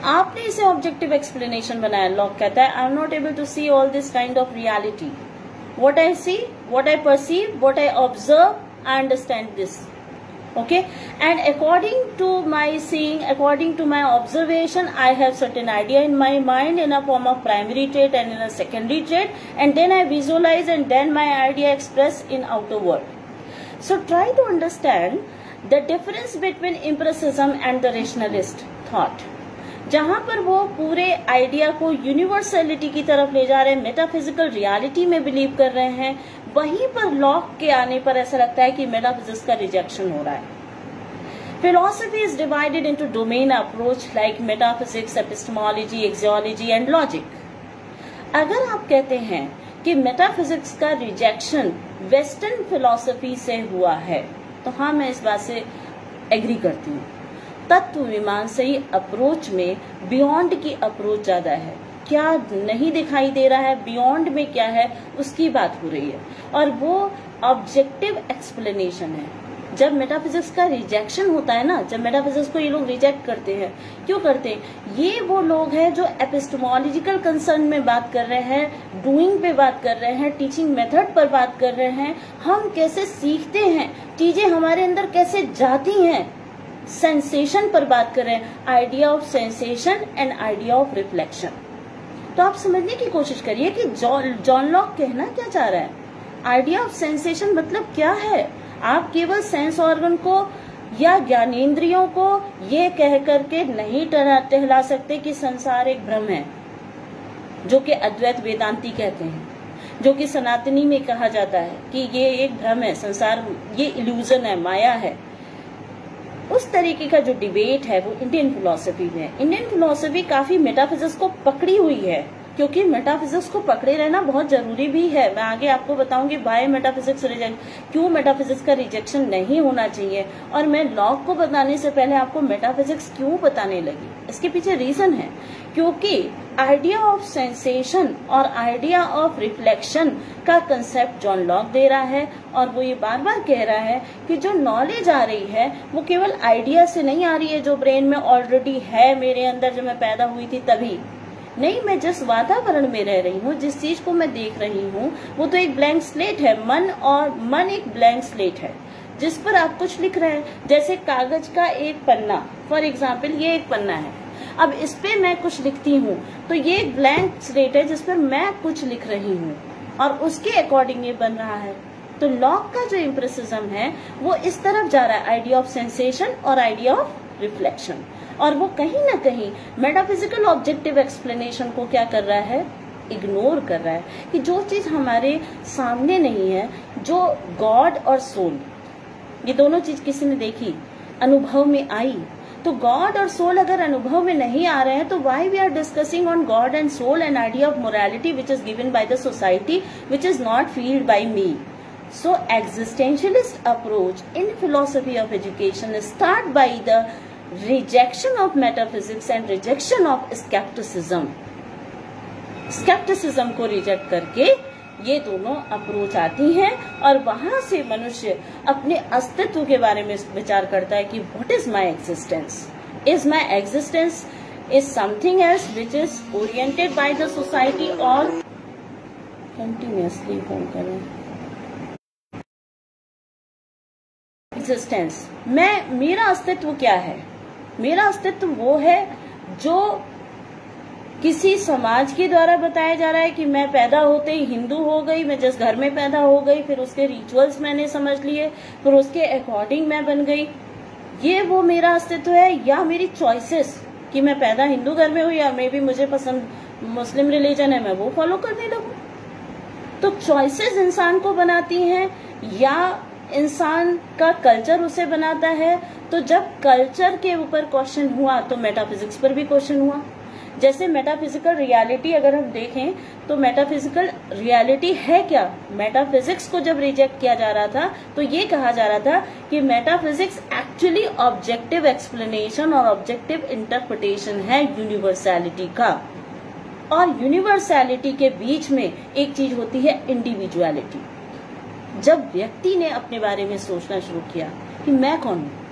आपने इसे ऑब्जेक्टिव एक्सप्लेनेशन बनाया। लॉक कहता है I am not able to see all this kind of reality, what I see, what I perceive, what I observe, I understand this. Okay, and according to my seeing, according to my observation, I have certain idea in my mind in a form of primary trait and in a secondary trait, and then I visualize and then my idea express in outer world. So try to understand the difference between empiricism and the rationalist thought. जहां पर वो पूरे idea को universality की तरफ ले जा रहे हैं, मेटाफिजिकल रियलिटी में बिलीव कर रहे हैं, वहीं पर लॉक के आने पर ऐसा लगता है कि मेटाफिजिक्स का रिजेक्शन हो रहा है। Philosophy is divided into domain approach like metaphysics, epistemology, axiology and logic. अगर आप कहते हैं कि मेटाफिजिक्स का रिजेक्शन वेस्टर्न फिलॉसफी से हुआ है, तो हाँ, मैं इस बात से एग्री करती हूँ। तत्व मीमांसाई अप्रोच में बियॉन्ड की अप्रोच ज्यादा है। क्या नहीं दिखाई दे रहा है, बियॉन्ड में क्या है, उसकी बात हो रही है, और वो ऑब्जेक्टिव एक्सप्लेनेशन है। जब मेटाफिजिक्स का रिजेक्शन होता है ना, जब मेटाफिजिक्स को ये लोग रिजेक्ट करते हैं, क्यों करते हैं? ये वो लोग हैं जो एपिस्टेमोलॉजिकल कंसर्न में बात कर रहे हैं, डूइंग पे बात कर रहे हैं, टीचिंग मेथड पर बात कर रहे हैं, हम कैसे सीखते हैं, चीजें हमारे अंदर कैसे जाती हैं, सेंसेशन पर बात कर रहे हैं, idea of sensation and idea of reflection. तो आप समझने की कोशिश करिए कि जॉन लॉक कहना क्या चाह रहा है। आइडिया ऑफ सेंसेशन मतलब क्या है? आप केवल सेंस ऑर्गन को या ज्ञानेंद्रियों को ये कह करके नहीं टहला सकते कि संसार एक भ्रम है, जो कि अद्वैत वेदांती कहते हैं, जो कि सनातनी में कहा जाता है कि ये एक भ्रम है, संसार ये इल्यूजन है, माया है। उस तरीके का जो डिबेट है वो इंडियन फिलॉसफी में है। इंडियन फिलॉसफी काफी मेटाफिजिक्स को पकड़ी हुई है, क्योंकि मेटाफिजिक्स को पकड़े रहना बहुत जरूरी भी है। मैं आगे आपको बताऊंगी व्हाई मेटाफिजिक्स रिजेक्ट, क्यों मेटाफिजिक्स का रिजेक्शन नहीं होना चाहिए, और मैं लॉक को बताने से पहले आपको मेटाफिजिक्स क्यों बताने लगी, इसके पीछे रीजन है। क्योंकि आइडिया ऑफ सेंसेशन और आइडिया ऑफ रिफ्लेक्शन का कंसेप्ट जॉन लॉक दे रहा है, और वो ये बार बार कह रहा है कि जो नॉलेज आ रही है वो केवल आइडिया से नहीं आ रही है जो ब्रेन में ऑलरेडी है मेरे अंदर जब मैं पैदा हुई थी तभी नहीं, मैं जिस वातावरण में रह रही हूँ, जिस चीज को मैं देख रही हूँ, वो तो एक ब्लैंक स्लेट है। मन एक ब्लैंक स्लेट है जिस पर आप कुछ लिख रहे हैं। जैसे कागज का एक पन्ना, फॉर एग्जाम्पल ये एक पन्ना है, अब इस पे मैं कुछ लिखती हूँ तो ये एक ब्लैंक स्लेट है जिस पर मैं कुछ लिख रही हूँ और उसके अकॉर्डिंग ये बन रहा है। तो लॉक का जो इम्प्रेसिज्म है वो इस तरफ जा रहा है, आइडिया ऑफ सेंसेशन और आइडिया ऑफ रिफ्लेक्शन, और वो कहीं ना कहीं मेटाफिजिकल ऑब्जेक्टिव एक्सप्लेनेशन को क्या कर रहा है, इग्नोर कर रहा है। कि जो चीज हमारे सामने नहीं है, जो गॉड और सोल, ये दोनों चीज किसी ने देखी, अनुभव में आई, तो गॉड और सोल अगर अनुभव में नहीं आ रहे हैं तो why we are discussing on God and soul and idea of morality which is given by the society which is not feeled by me. So existentialist approach in philosophy of education start by the rejection of metaphysics and rejection of skepticism. Skepticism को reject करके ये दोनों approach आती हैं और वहां से मनुष्य अपने अस्तित्व के बारे में विचार करता है कि what is my existence, is my existence is something else which is oriented by the society, और कंटिन्यूअसली फोन करें एग्जिस्टेंस मैं, मेरा अस्तित्व क्या है? मेरा अस्तित्व वो है जो किसी समाज के द्वारा बताया जा रहा है कि मैं पैदा होते ही हिंदू हो गई, मैं जिस घर में पैदा हो गई, फिर उसके रिचुअल्स मैंने समझ लिए, फिर उसके अकॉर्डिंग मैं बन गई, ये वो मेरा अस्तित्व है? या मेरी चॉइसेस कि मैं पैदा हिंदू घर में हुई या मे भी मुझे पसंद मुस्लिम रिलीजन है, मैं वो फॉलो करने लगूं? तो चॉइसेस इंसान को बनाती हैं या इंसान का कल्चर उसे बनाता है? तो जब कल्चर के ऊपर क्वेश्चन हुआ तो मेटाफिजिक्स पर भी क्वेश्चन हुआ। जैसे मेटाफिजिकल रियलिटी अगर हम देखें तो मेटाफिजिकल रियलिटी है क्या? मेटाफिजिक्स को जब रिजेक्ट किया जा रहा था तो ये कहा जा रहा था कि मेटाफिजिक्स एक्चुअली ऑब्जेक्टिव एक्सप्लेनेशन और ऑब्जेक्टिव इंटरप्रिटेशन है यूनिवर्सैलिटी का, और यूनिवर्सैलिटी के बीच में एक चीज होती है इंडिविजुअलिटी। जब व्यक्ति ने अपने बारे में सोचना शुरू किया कि मैं कौन हूं,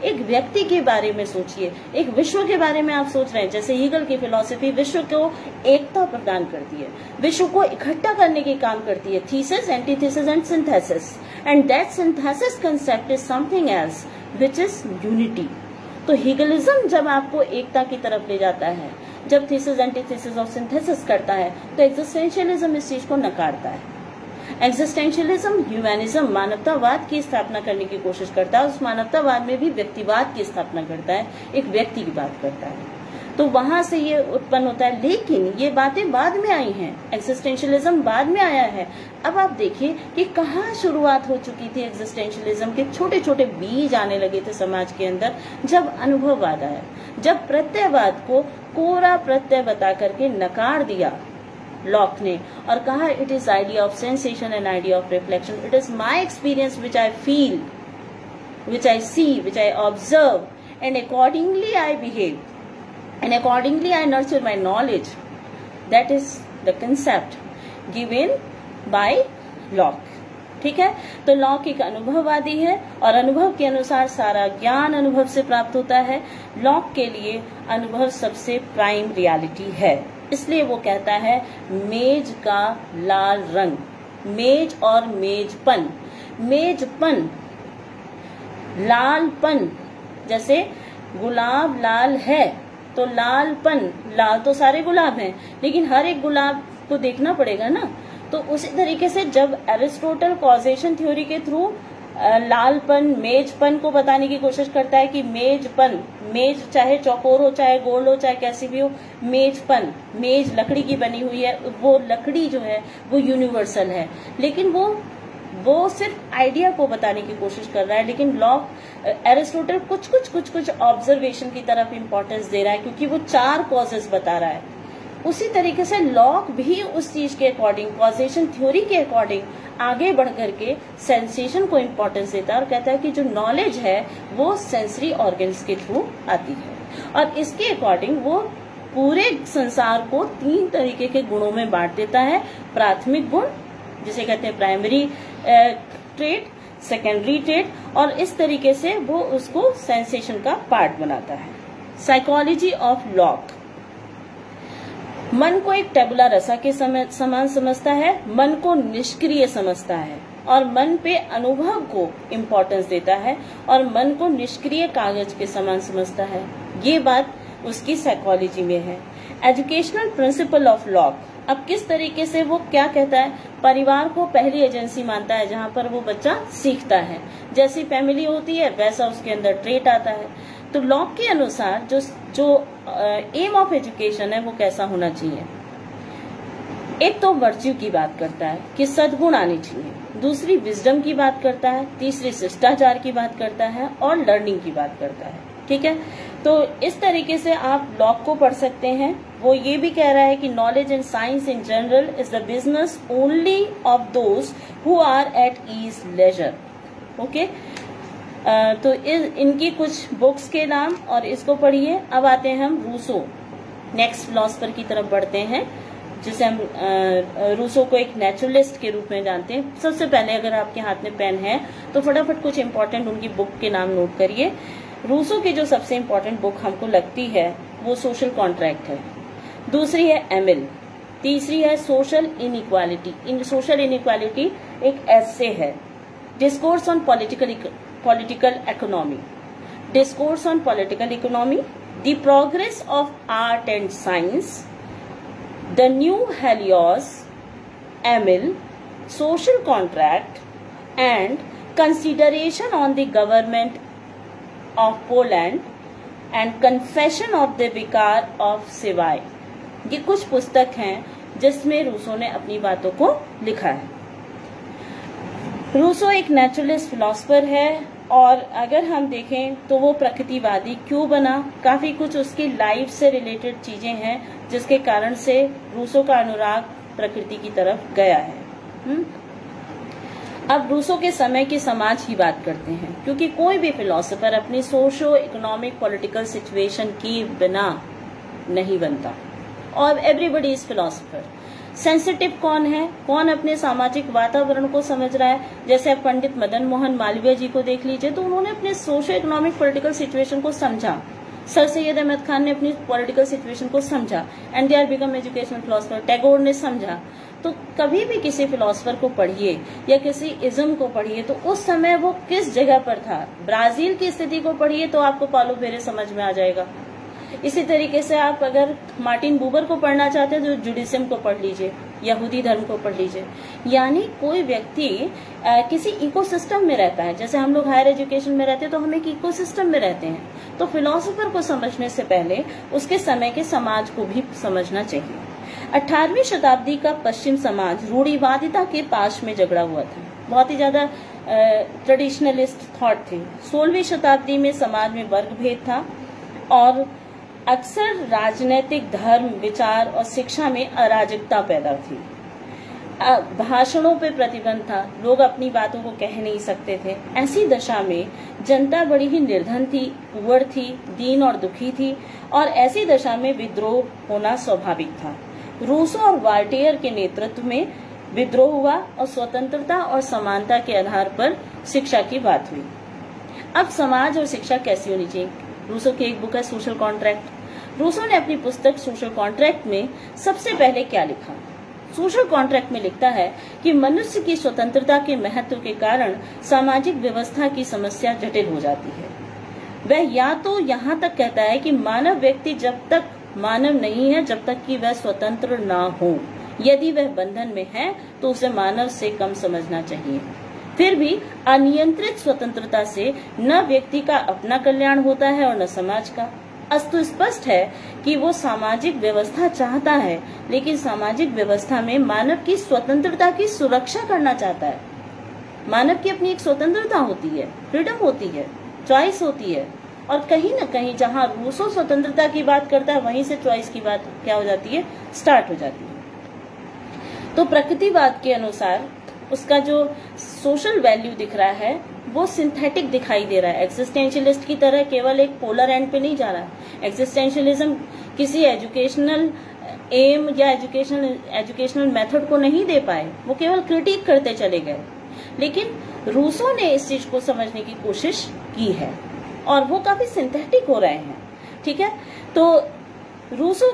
एक व्यक्ति के बारे में सोचिए, एक विश्व के बारे में आप सोच रहे हैं। जैसे हीगल की फिलॉसफी विश्व को एकता प्रदान करती है, विश्व को इकट्ठा करने के काम करती है, thesis, antithesis and synthesis, and that synthesis concept is something else which is unity. तो हीगलिज्म जब आपको एकता की तरफ ले जाता है, जब थीसिस, एंटीथेसिस और सिंथेसिस करता है, तो एग्जिस्टेंशियलिज्म इस चीज को नकारता है। एग्जिस्टेंशियलिज्म ह्यूमैनिज्म मानवतावाद की स्थापना करने की कोशिश करता है, उस मानवतावाद में भी व्यक्तिवाद की स्थापना करता है, एक व्यक्ति की बात करता है। तो वहां से ये उत्पन्न होता है, लेकिन ये बातें बाद में आई हैं, एग्जिस्टेंशियलिज्म बाद में आया है। अब आप देखिए कि कहाँ शुरुआत हो चुकी थी एग्जिस्टेंशियलिज्म के, छोटे छोटे बीज आने लगे थे समाज के अंदर जब अनुभववाद आया, जब प्रत्ययवाद को कोरा प्रत्यय बता करके नकार दिया लॉक ने और कहा it is idea of sensation and idea of reflection, it is my experience which I feel, which I see, which I observe, and accordingly I behave, and accordingly I nurture my knowledge. That is the concept given by Locke. ठीक है, तो lock एक अनुभववादी है और अनुभव के अनुसार सारा ज्ञान अनुभव से प्राप्त होता है। लॉक के लिए अनुभव सबसे प्राइम रियलिटी है, इसलिए वो कहता है मेज का लाल रंग, मेज और मेजपन, मेजपन, लालपन, जैसे गुलाब लाल है तो लालपन, लाल तो सारे गुलाब हैं लेकिन हर एक गुलाब को देखना पड़ेगा ना। तो उसी तरीके से जब एरिस्टोटल कॉजेशन थ्योरी के थ्रू लालपन, मेजपन को बताने की कोशिश करता है कि मेजपन, मेज चाहे चौकोर हो, चाहे गोल हो, चाहे कैसी भी हो, मेजपन, मेज लकड़ी की बनी हुई है, वो लकड़ी जो है वो यूनिवर्सल है, लेकिन वो सिर्फ आइडिया को बताने की कोशिश कर रहा है। लेकिन लॉक, एरिस्टोटल कुछ ऑब्जर्वेशन की तरफ इंपॉर्टेंस दे रहा है क्योंकि वो 4 कॉजेस बता रहा है। उसी तरीके से लॉक भी उस चीज के अकॉर्डिंग, कॉजेशन थ्योरी के अकॉर्डिंग आगे बढ़ करके सेंसेशन को इंपॉर्टेंस देता है और कहता है कि जो नॉलेज है वो सेंसरी ऑर्गन्स के थ्रू आती है और इसके अकॉर्डिंग वो पूरे संसार को 3 तरीके के गुणों में बांट देता है। प्राथमिक गुण जिसे कहते हैं प्राइमरी ट्रेट, सेकेंडरी ट्रेट, और इस तरीके से वो उसको सेंसेशन का पार्ट बनाता है। साइकोलॉजी ऑफ लॉक, मन को एक टेबुला रसा के समान समझता है, मन को निष्क्रिय समझता है और मन पे अनुभव को इम्पोर्टेंस देता है और मन को निष्क्रिय कागज के समान समझता है। ये बात उसकी साइकोलॉजी में है। एजुकेशनल प्रिंसिपल ऑफ लॉक, अब किस तरीके से वो क्या कहता है, परिवार को पहली एजेंसी मानता है जहां पर वो बच्चा सीखता है, जैसी फैमिली होती है वैसा उसके अंदर ट्रेट आता है। तो लॉक के अनुसार जो एम ऑफ एजुकेशन है वो कैसा होना चाहिए, एक तो वर्च्यू की बात करता है कि सद्गुण आने चाहिए, दूसरी विजडम की बात करता है, तीसरी शिष्टाचार की बात करता है और लर्निंग की बात करता है। ठीक है, तो इस तरीके से आप लॉक को पढ़ सकते हैं। वो ये भी कह रहा है कि knowledge and science in general is the business only of those who are at ease leisure. Okay, तो इनकी कुछ बुक्स के नाम और इसको पढ़िए। अब आते हैं हम रूसो, नेक्स्ट फिलोसफर की तरफ बढ़ते हैं जिसे हम रूसो को एक नेचुरलिस्ट के रूप में जानते हैं। सबसे पहले अगर आपके हाथ में पेन है तो फटाफट कुछ इंपॉर्टेंट उनकी बुक के नाम नोट करिए। रूसो की जो सबसे इंपॉर्टेंट बुक हमको लगती है वो सोशल कॉन्ट्रैक्ट है, दूसरी है एमिल, तीसरी है सोशल इनइक्वालिटी। सोशल इनइक्वालिटी एक एस्से है। Discourse on political economy, discourse on political economy, the progress of art and science, the new Heloise, Emile, social contract and consideration on the government of Poland and confession of the vicar of Savoy. ये कुछ पुस्तक हैं जिसमें Rousseau ने अपनी बातों को लिखा है। रूसो एक नेचुरलिस्ट फिलोसफर है और अगर हम देखें तो वो प्रकृतिवादी क्यों बना, काफी कुछ उसकी लाइफ से रिलेटेड चीजें हैं जिसके कारण से रूसो का अनुराग प्रकृति की तरफ गया है। अब रूसो के समय के समाज की बात करते हैं, क्योंकि कोई भी फिलोसोफर अपनी सोशो इकोनॉमिक पॉलिटिकल सिचुएशन की बिना नहीं बनता और एवरीबडी इज फिलोसोफर। सेंसिटिव कौन है, कौन अपने सामाजिक वातावरण को समझ रहा है। जैसे आप पंडित मदन मोहन मालवीय जी को देख लीजिए, तो उन्होंने अपने सोशो इकोनॉमिक पॉलिटिकल सिचुएशन को समझा। सर सैयद अहमद खान ने अपनी पॉलिटिकल सिचुएशन को समझा। And they are become educational philosopher. Tagore ने समझा। तो कभी भी किसी फिलोसफर को पढ़िए या किसी इज्म को पढ़िए तो उस समय वो किस जगह पर था। ब्राजील की स्थिति को पढ़िए तो आपको पालो फेरे समझ में आ जाएगा। इसी तरीके से आप अगर मार्टिन बूबर को पढ़ना चाहते हैं तो जुडिसिज्म को पढ़ लीजिए, यहूदी धर्म को पढ़ लीजिए। यानी कोई व्यक्ति किसी इकोसिस्टम में रहता है। जैसे हम लोग हायर एजुकेशन में रहते हैं तो हम एक इकोसिस्टम में रहते हैं। तो फिलोसोफर को समझने से पहले उसके समय के समाज को भी समझना चाहिए। 18वीं शताब्दी का पश्चिम समाज रूढ़िवादिता के पाश में झगड़ा हुआ था। बहुत ही ज्यादा ट्रेडिशनलिस्ट थॉट थे। 16वीं शताब्दी में समाज में वर्ग भेद था और अक्सर राजनीतिक, धर्म, विचार और शिक्षा में अराजकता पैदा थी। भाषणों पे प्रतिबंध था। लोग अपनी बातों को कह नहीं सकते थे। ऐसी दशा में जनता बड़ी ही निर्धन थी, उवड़ थी, दीन और दुखी थी और ऐसी दशा में विद्रोह होना स्वाभाविक था। रूसो और वाल्टेयर के नेतृत्व में विद्रोह हुआ और स्वतंत्रता और समानता के आधार पर शिक्षा की बात हुई। अब समाज और शिक्षा कैसी होनी चाहिए। रूसो की एक बुक है सोशल कॉन्ट्रैक्ट। रूसो ने अपनी पुस्तक सोशल कॉन्ट्रैक्ट में सबसे पहले क्या लिखा। सोशल कॉन्ट्रैक्ट में लिखता है कि मनुष्य की स्वतंत्रता के महत्व के कारण सामाजिक व्यवस्था की समस्या जटिल हो जाती है। वह या तो यहाँ तक कहता है कि मानव व्यक्ति जब तक मानव नहीं है जब तक कि वह स्वतंत्र ना हो। यदि वह बंधन में है तो उसे मानव से कम समझना चाहिए। फिर भी अनियंत्रित स्वतंत्रता से न व्यक्ति का अपना कल्याण होता है और न समाज का। अस्तु स्पष्ट है कि वो सामाजिक व्यवस्था चाहता है, लेकिन सामाजिक व्यवस्था में मानव की स्वतंत्रता की सुरक्षा करना चाहता है। मानव की अपनी एक स्वतंत्रता होती है, फ्रीडम होती है, चॉइस होती है। और कहीं न कहीं जहाँ रूसो स्वतंत्रता की बात करता है वहीं से चॉइस की बात क्या हो जाती है, स्टार्ट हो जाती है। तो प्रकृतिवाद के अनुसार उसका जो सोशल वैल्यू दिख रहा है वो सिंथेटिक दिखाई दे रहा है। एक्सिस्टेंशियलिस्ट की तरह केवल एक पोलर एंड पे नहीं जा रहा है। एक्सिस्टेंशियलिज्म किसी एजुकेशनल एम या एजुकेशनल मेथड को नहीं दे पाए, वो केवल क्रिटिक करते चले गए। लेकिन रूसो ने इस चीज को समझने की कोशिश की है और वो काफी सिंथेटिक हो रहे हैं। ठीक है, तो रूसो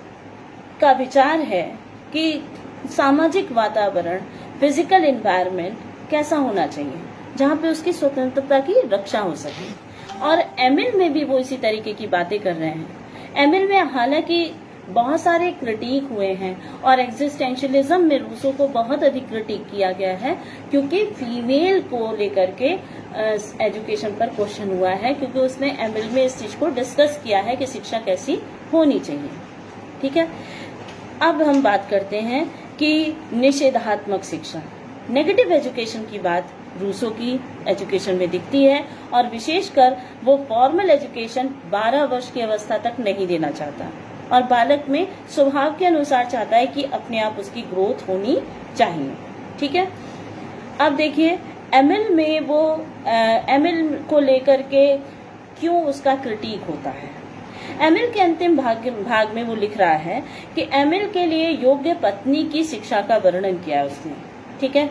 का विचार है कि सामाजिक वातावरण, फिजिकल एनवायरनमेंट कैसा होना चाहिए जहाँ पे उसकी स्वतंत्रता की रक्षा हो सके। और एमिल में भी वो इसी तरीके की बातें कर रहे हैं। एमिल में हालांकि बहुत सारे क्रिटिक हुए हैं और एग्जिस्टेंशियलिज्म में रूसो को बहुत अधिक क्रिटिक किया गया है क्योंकि फीमेल को लेकर के एजुकेशन पर क्वेश्चन हुआ है, क्योंकि उसने एमिल में इस चीज को डिस्कस किया है कि शिक्षा कैसी होनी चाहिए। ठीक है, अब हम बात करते हैं कि निषेधात्मक शिक्षा, नेगेटिव एजुकेशन की बात रूसो की एजुकेशन में दिखती है और विशेषकर वो फॉर्मल एजुकेशन 12 वर्ष की अवस्था तक नहीं देना चाहता और बालक में स्वभाव के अनुसार चाहता है कि अपने आप उसकी ग्रोथ होनी चाहिए। ठीक है, अब देखिए एमिल में वो एमिल को लेकर के क्यों उसका क्रिटिक होता है। एमिल के अंतिम भाग में वो लिख रहा है कि एमिल के लिए योग्य पत्नी की शिक्षा का वर्णन किया उसने। ठीक है,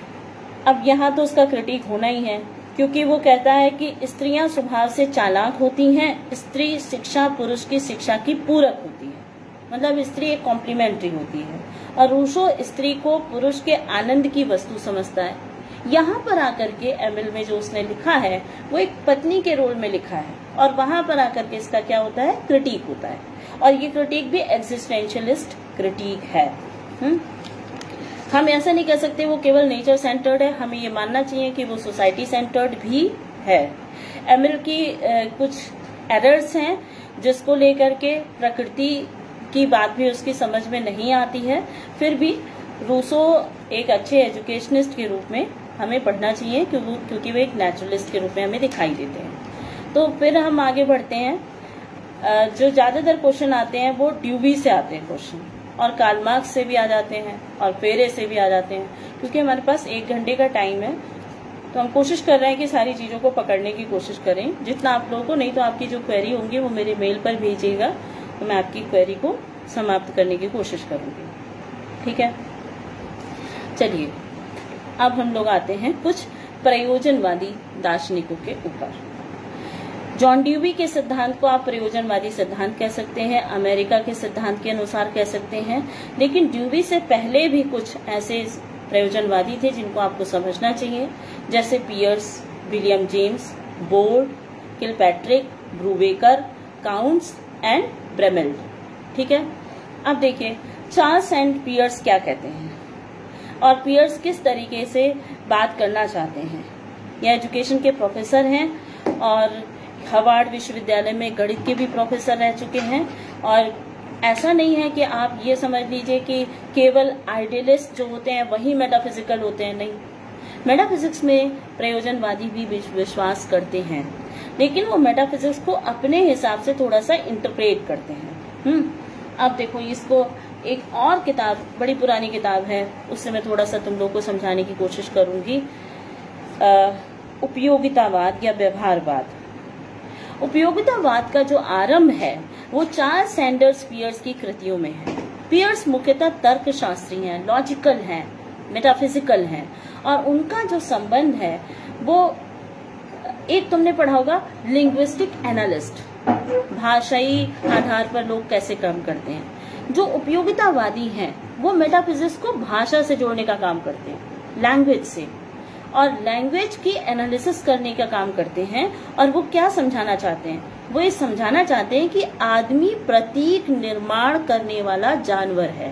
अब यहाँ तो उसका क्रिटिक होना ही है क्योंकि वो कहता है कि स्त्रियां स्वभाव से चालाक होती हैं, स्त्री शिक्षा पुरुष की शिक्षा की पूरक होती है, मतलब स्त्री एक कॉम्प्लीमेंट्री होती है। और रूसो स्त्री को पुरुष के आनंद की वस्तु समझता है। यहाँ पर आकर के एमिल में जो उसने लिखा है वो एक पत्नी के रोल में लिखा है और वहां पर आकर के इसका क्या होता है, क्रिटिक होता है। और ये क्रिटिक भी एग्जिस्टेंशियलिस्ट क्रिटिक है। हम ऐसा नहीं कह सकते वो केवल नेचर सेंटर्ड है, हमें ये मानना चाहिए कि वो सोसाइटी सेंटर्ड भी है। एमिल की कुछ एरर्स हैं जिसको लेकर के प्रकृति की बात भी उसकी समझ में नहीं आती है। फिर भी रूसो एक अच्छे एजुकेशनिस्ट के रूप में हमें पढ़ना चाहिए क्योंकि वो एक नेचुरलिस्ट के रूप में हमें दिखाई देते हैं। तो फिर हम आगे बढ़ते हैं। जो ज्यादातर क्वेश्चन आते हैं वो ड्यूवी से आते हैं क्वेश्चन, और कार्ल मार्क्स से भी आ जाते हैं और फेरे से भी आ जाते हैं। क्योंकि हमारे पास 1 घंटे का टाइम है तो हम कोशिश कर रहे हैं कि सारी चीजों को पकड़ने की कोशिश करें जितना आप लोगों को। नहीं तो आपकी जो क्वेरी होंगी वो मेरे मेल पर भेजिएगा तो मैं आपकी क्वेरी को समाप्त करने की कोशिश करूंगी। ठीक है, चलिए अब हम लोग आते हैं कुछ प्रयोजनवादी दार्शनिकों के ऊपर। जॉन ड्यूवी के सिद्धांत को आप प्रयोजनवादी सिद्धांत कह सकते हैं, अमेरिका के सिद्धांत के अनुसार कह सकते हैं, लेकिन ड्यूवी से पहले भी कुछ ऐसे प्रयोजनवादी थे जिनको आपको समझना चाहिए, जैसे Peirce, William James, Bode, Kilpatrick, Brubacher, Counts and Brameld. ठीक है, अब देखिए चार्ल्स एंड पियर्स क्या कहते हैं और पियर्स किस तरीके से बात करना चाहते हैं। यह एजुकेशन के प्रोफेसर हैं और हार्वर्ड विश्वविद्यालय में गणित के भी प्रोफेसर रह चुके हैं। और ऐसा नहीं है कि आप ये समझ लीजिए कि केवल आइडियलिस्ट जो होते हैं वही मेटाफिजिकल होते हैं, नहीं, मेटाफिजिक्स में प्रयोजनवादी भी विश्वास करते हैं, लेकिन वो मेटाफिजिक्स को अपने हिसाब से थोड़ा सा इंटरप्रेट करते हैं। अब देखो, इसको एक और किताब, बड़ी पुरानी किताब है, उससे मैं थोड़ा सा तुम लोग को समझाने की कोशिश करूंगी। उपयोगितावाद या व्यवहारवाद। उपयोगितावाद का जो आरंभ है वो चार्ल्स सैंडर्स पियर्स की कृतियों में है। पियर्स मुख्यतः तर्कशास्त्री हैं, लॉजिकल हैं, मेटाफिजिकल हैं, और उनका जो संबंध है वो एक तुमने पढ़ा होगा लिंग्विस्टिक एनालिस्ट, भाषाई आधार पर लोग कैसे काम करते हैं। जो उपयोगितावादी हैं वो मेटाफिजिक्स को भाषा से जोड़ने का काम करते हैं, लैंग्वेज से, और लैंग्वेज की एनालिसिस करने का काम करते हैं। और वो क्या समझाना चाहते हैं? वो ये समझाना चाहते हैं कि आदमी प्रतीक निर्माण करने वाला जानवर है।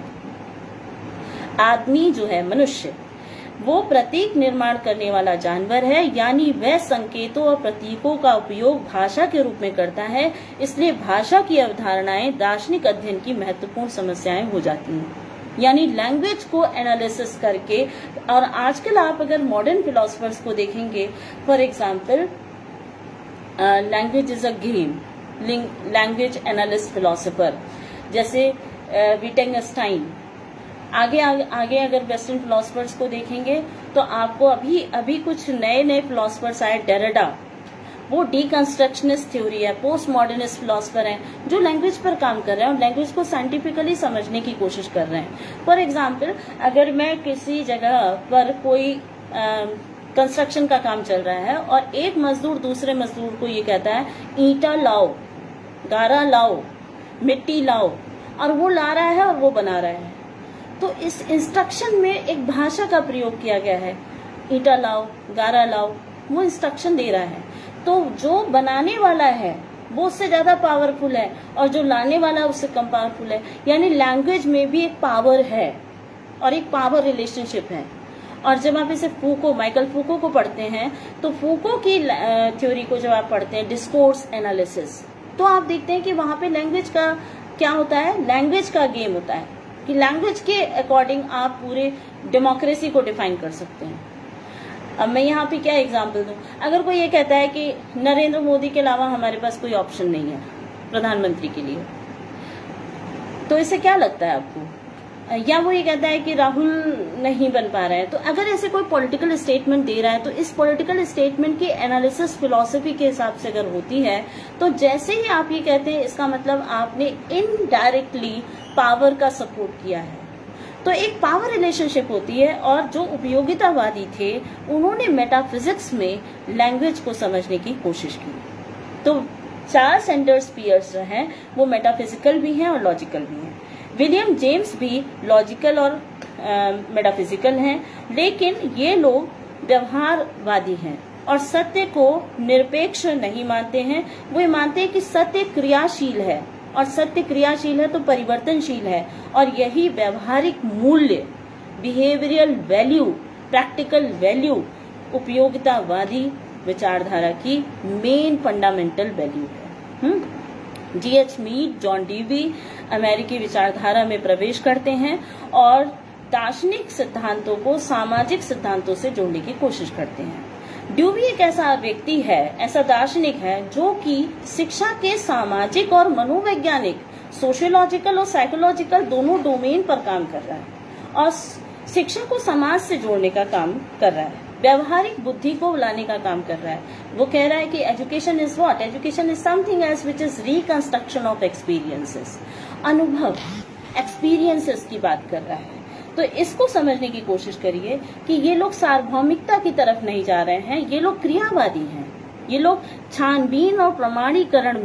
आदमी जो है, मनुष्य, वो प्रतीक निर्माण करने वाला जानवर है, यानी वह संकेतों और प्रतीकों का उपयोग भाषा के रूप में करता है। इसलिए भाषा की अवधारणाएं दार्शनिक अध्ययन की महत्वपूर्ण समस्याएं हो जाती हैं। यानी लैंग्वेज को एनालिसिस करके, और आजकल आप अगर मॉडर्न फिलोसफर्स को देखेंगे, for example language is a game, language analyst philosopher जैसे विटेंगस्टाइन, आगे अगर वेस्टर्न फिलोसफर्स को देखेंगे तो आपको अभी कुछ नए फिलोसफर्स आए, डेरिडा, वो डीकंस्ट्रक्शनिस्ट थ्योरी है, पोस्ट मॉडर्निस्ट फिलोसफर हैं जो लैंग्वेज पर काम कर रहे हैं और लैंग्वेज को साइंटिफिकली समझने की कोशिश कर रहे हैं। फॉर एग्जाम्पल, अगर मैं किसी जगह पर कोई कंस्ट्रक्शन का काम चल रहा है और एक मजदूर दूसरे मजदूर को ये कहता है ईंटा लाओ, गारा लाओ, मिट्टी लाओ, और वो ला रहा है और वो बना रहा है, तो इस इंस्ट्रक्शन में एक भाषा का प्रयोग किया गया है, ईंटा लाओ, गारा लाओ, वो इंस्ट्रक्शन दे रहा है। तो जो बनाने वाला है वो उससे ज्यादा पावरफुल है और जो लाने वाला उससे कम पावरफुल है। यानी लैंग्वेज में भी एक पावर है और एक पावर रिलेशनशिप है। और जब आप इसे माइकल फूको को पढ़ते हैं तो फूको की थ्योरी को जब आप पढ़ते हैं, डिस्कोर्स एनालिसिस, तो आप देखते हैं कि वहां पे लैंग्वेज का क्या होता है, लैंग्वेज का गेम होता है कि लैंग्वेज के अकॉर्डिंग आप पूरे डेमोक्रेसी को डिफाइन कर सकते हैं। अब मैं यहाँ पे क्या एग्जांपल दूं, अगर कोई ये कहता है कि नरेंद्र मोदी के अलावा हमारे पास कोई ऑप्शन नहीं है प्रधानमंत्री के लिए, तो इससे क्या लगता है आपको? या वो ये कहता है कि राहुल नहीं बन पा रहा है, तो अगर ऐसे कोई पॉलिटिकल स्टेटमेंट दे रहा है तो इस पॉलिटिकल स्टेटमेंट की एनालिसिस फिलॉसफी के हिसाब से अगर होती है तो जैसे ही आप ये कहते हैं इसका मतलब आपने इनडायरेक्टली पावर का सपोर्ट किया है। तो एक पावर रिलेशनशिप होती है। और जो उपयोगितावादी थे उन्होंने मेटाफिजिक्स में लैंग्वेज को समझने की कोशिश की। तो चार्ल्स सैंडर्स पियर्स जो हैं वो मेटाफिजिकल भी हैं और लॉजिकल भी हैं। विलियम जेम्स भी लॉजिकल और मेटाफिजिकल हैं, लेकिन ये लोग व्यवहारवादी हैं और सत्य को निरपेक्ष नहीं मानते हैं। वो मानते हैं कि सत्य क्रियाशील है और सत्य क्रियाशील है तो परिवर्तनशील है, और यही व्यवहारिक मूल्य, बिहेवियरल वैल्यू, प्रैक्टिकल वैल्यू उपयोगितावादी विचारधारा की मेन फंडामेंटल वैल्यू है। G.H. मीड, जॉन डीवी अमेरिकी विचारधारा में प्रवेश करते हैं और दार्शनिक सिद्धांतों को सामाजिक सिद्धांतों से जोड़ने की कोशिश करते हैं। ड्यूवी एक ऐसा व्यक्ति है, ऐसा दार्शनिक है जो कि शिक्षा के सामाजिक और मनोवैज्ञानिक, सोशियोलॉजिकल और साइकोलॉजिकल दोनों डोमेन पर काम कर रहा है और शिक्षा को समाज से जोड़ने का काम कर रहा है, व्यवहारिक बुद्धि को लाने का काम कर रहा है। वो कह रहा है कि education is what? Education is something else which is reconstruction of experiences. अनुभव, एक्सपीरियंसेस की बात कर रहा है। तो इसको समझने की कोशिश करिए कि ये लोग सार्वभौमिकता की तरफ नहीं जा रहे हैं, ये लोग क्रियावादी हैं। ये लोग छानबीन और प्रमाणीकरण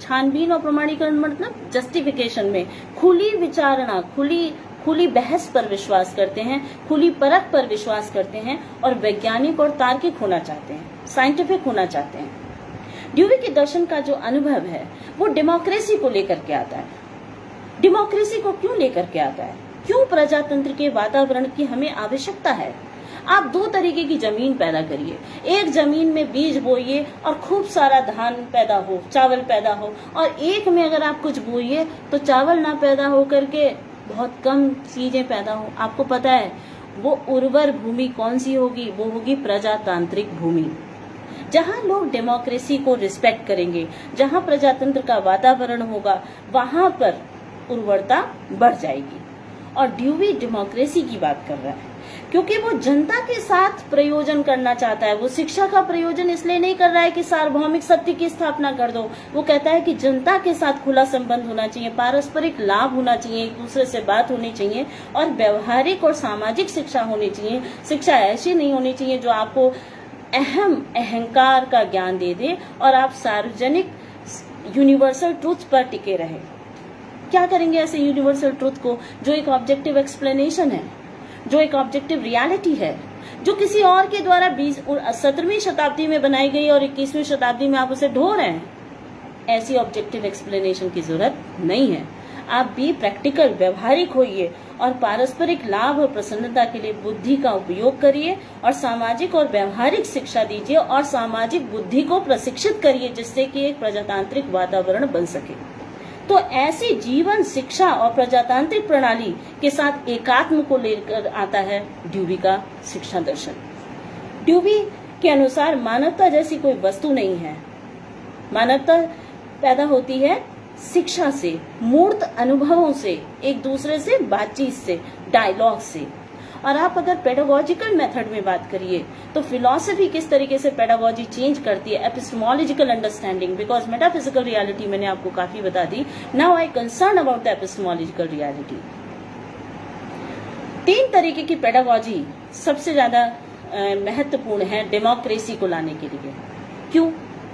मतलब जस्टिफिकेशन में, खुली विचारणा, खुली बहस पर विश्वास करते हैं, खुली परख पर विश्वास करते हैं और वैज्ञानिक और तार्किक होना चाहते हैं, साइंटिफिक होना चाहते हैं। ड्यूवी के दर्शन का जो अनुभव है वो डेमोक्रेसी को लेकर के आता है। डेमोक्रेसी को क्यों लेकर के आता है? क्यों प्रजातंत्र के वातावरण की हमें आवश्यकता है? आप दो तरीके की जमीन पैदा करिए। एक जमीन में बीज बोइए और खूब सारा धान पैदा हो, चावल पैदा हो, और एक में अगर आप कुछ बोइए तो चावल ना पैदा हो करके बहुत कम चीजें पैदा हो। आपको पता है वो उर्वर भूमि कौन सी होगी? वो होगी प्रजातांत्रिक भूमि। जहां लोग डेमोक्रेसी को रिस्पेक्ट करेंगे, जहां प्रजातंत्र का वातावरण होगा, वहां पर उर्वरता बढ़ जाएगी। और ड्यूवी डेमोक्रेसी की बात कर रहा है क्योंकि वो जनता के साथ प्रयोजन करना चाहता है। वो शिक्षा का प्रयोजन इसलिए नहीं कर रहा है कि सार्वभौमिक सत्य की स्थापना कर दो। वो कहता है कि जनता के साथ खुला संबंध होना चाहिए, पारस्परिक लाभ होना चाहिए, एक दूसरे से बात होनी चाहिए और व्यवहारिक और सामाजिक शिक्षा होनी चाहिए। शिक्षा ऐसी नहीं होनी चाहिए जो आपको अहंकार का ज्ञान दे दे और आप सार्वजनिक यूनिवर्सल ट्रूथ पर टिके रहे। क्या करेंगे ऐसे यूनिवर्सल ट्रूथ को जो एक ऑब्जेक्टिव एक्सप्लेनेशन है, जो एक ऑब्जेक्टिव रियलिटी है, जो किसी और के द्वारा 17वीं शताब्दी में बनाई गई और 21वीं शताब्दी में आप उसे ढो रहे हैं। ऐसी ऑब्जेक्टिव एक्सप्लेनेशन की जरूरत नहीं है। आप भी प्रैक्टिकल, व्यवहारिक होइए और पारस्परिक लाभ और प्रसन्नता के लिए बुद्धि का उपयोग करिए और सामाजिक और व्यवहारिक शिक्षा दीजिए और सामाजिक बुद्धि को प्रशिक्षित करिए जिससे कि एक प्रजातांत्रिक वातावरण बन सके। तो ऐसी जीवन शिक्षा और प्रजातांत्रिक प्रणाली के साथ एकात्म को लेकर आता है ड्यूवी का शिक्षा दर्शन। ड्यूवी के अनुसार मानवता जैसी कोई वस्तु नहीं है। मानवता पैदा होती है शिक्षा से, मूर्त अनुभवों से, एक दूसरे से बातचीत से, डायलॉग से। और आप अगर पेडागोजिकल मेथड में बात करिए तो फिलॉसफी किस तरीके से पेडागोजी चेंज करती है, epistemological understanding, because metaphysical reality मैंने आपको काफी बता दी। Now I concern about the epistemological reality. 3 तरीके की पेडागोजी सबसे ज्यादा महत्वपूर्ण है डेमोक्रेसी को लाने के लिए। क्यों?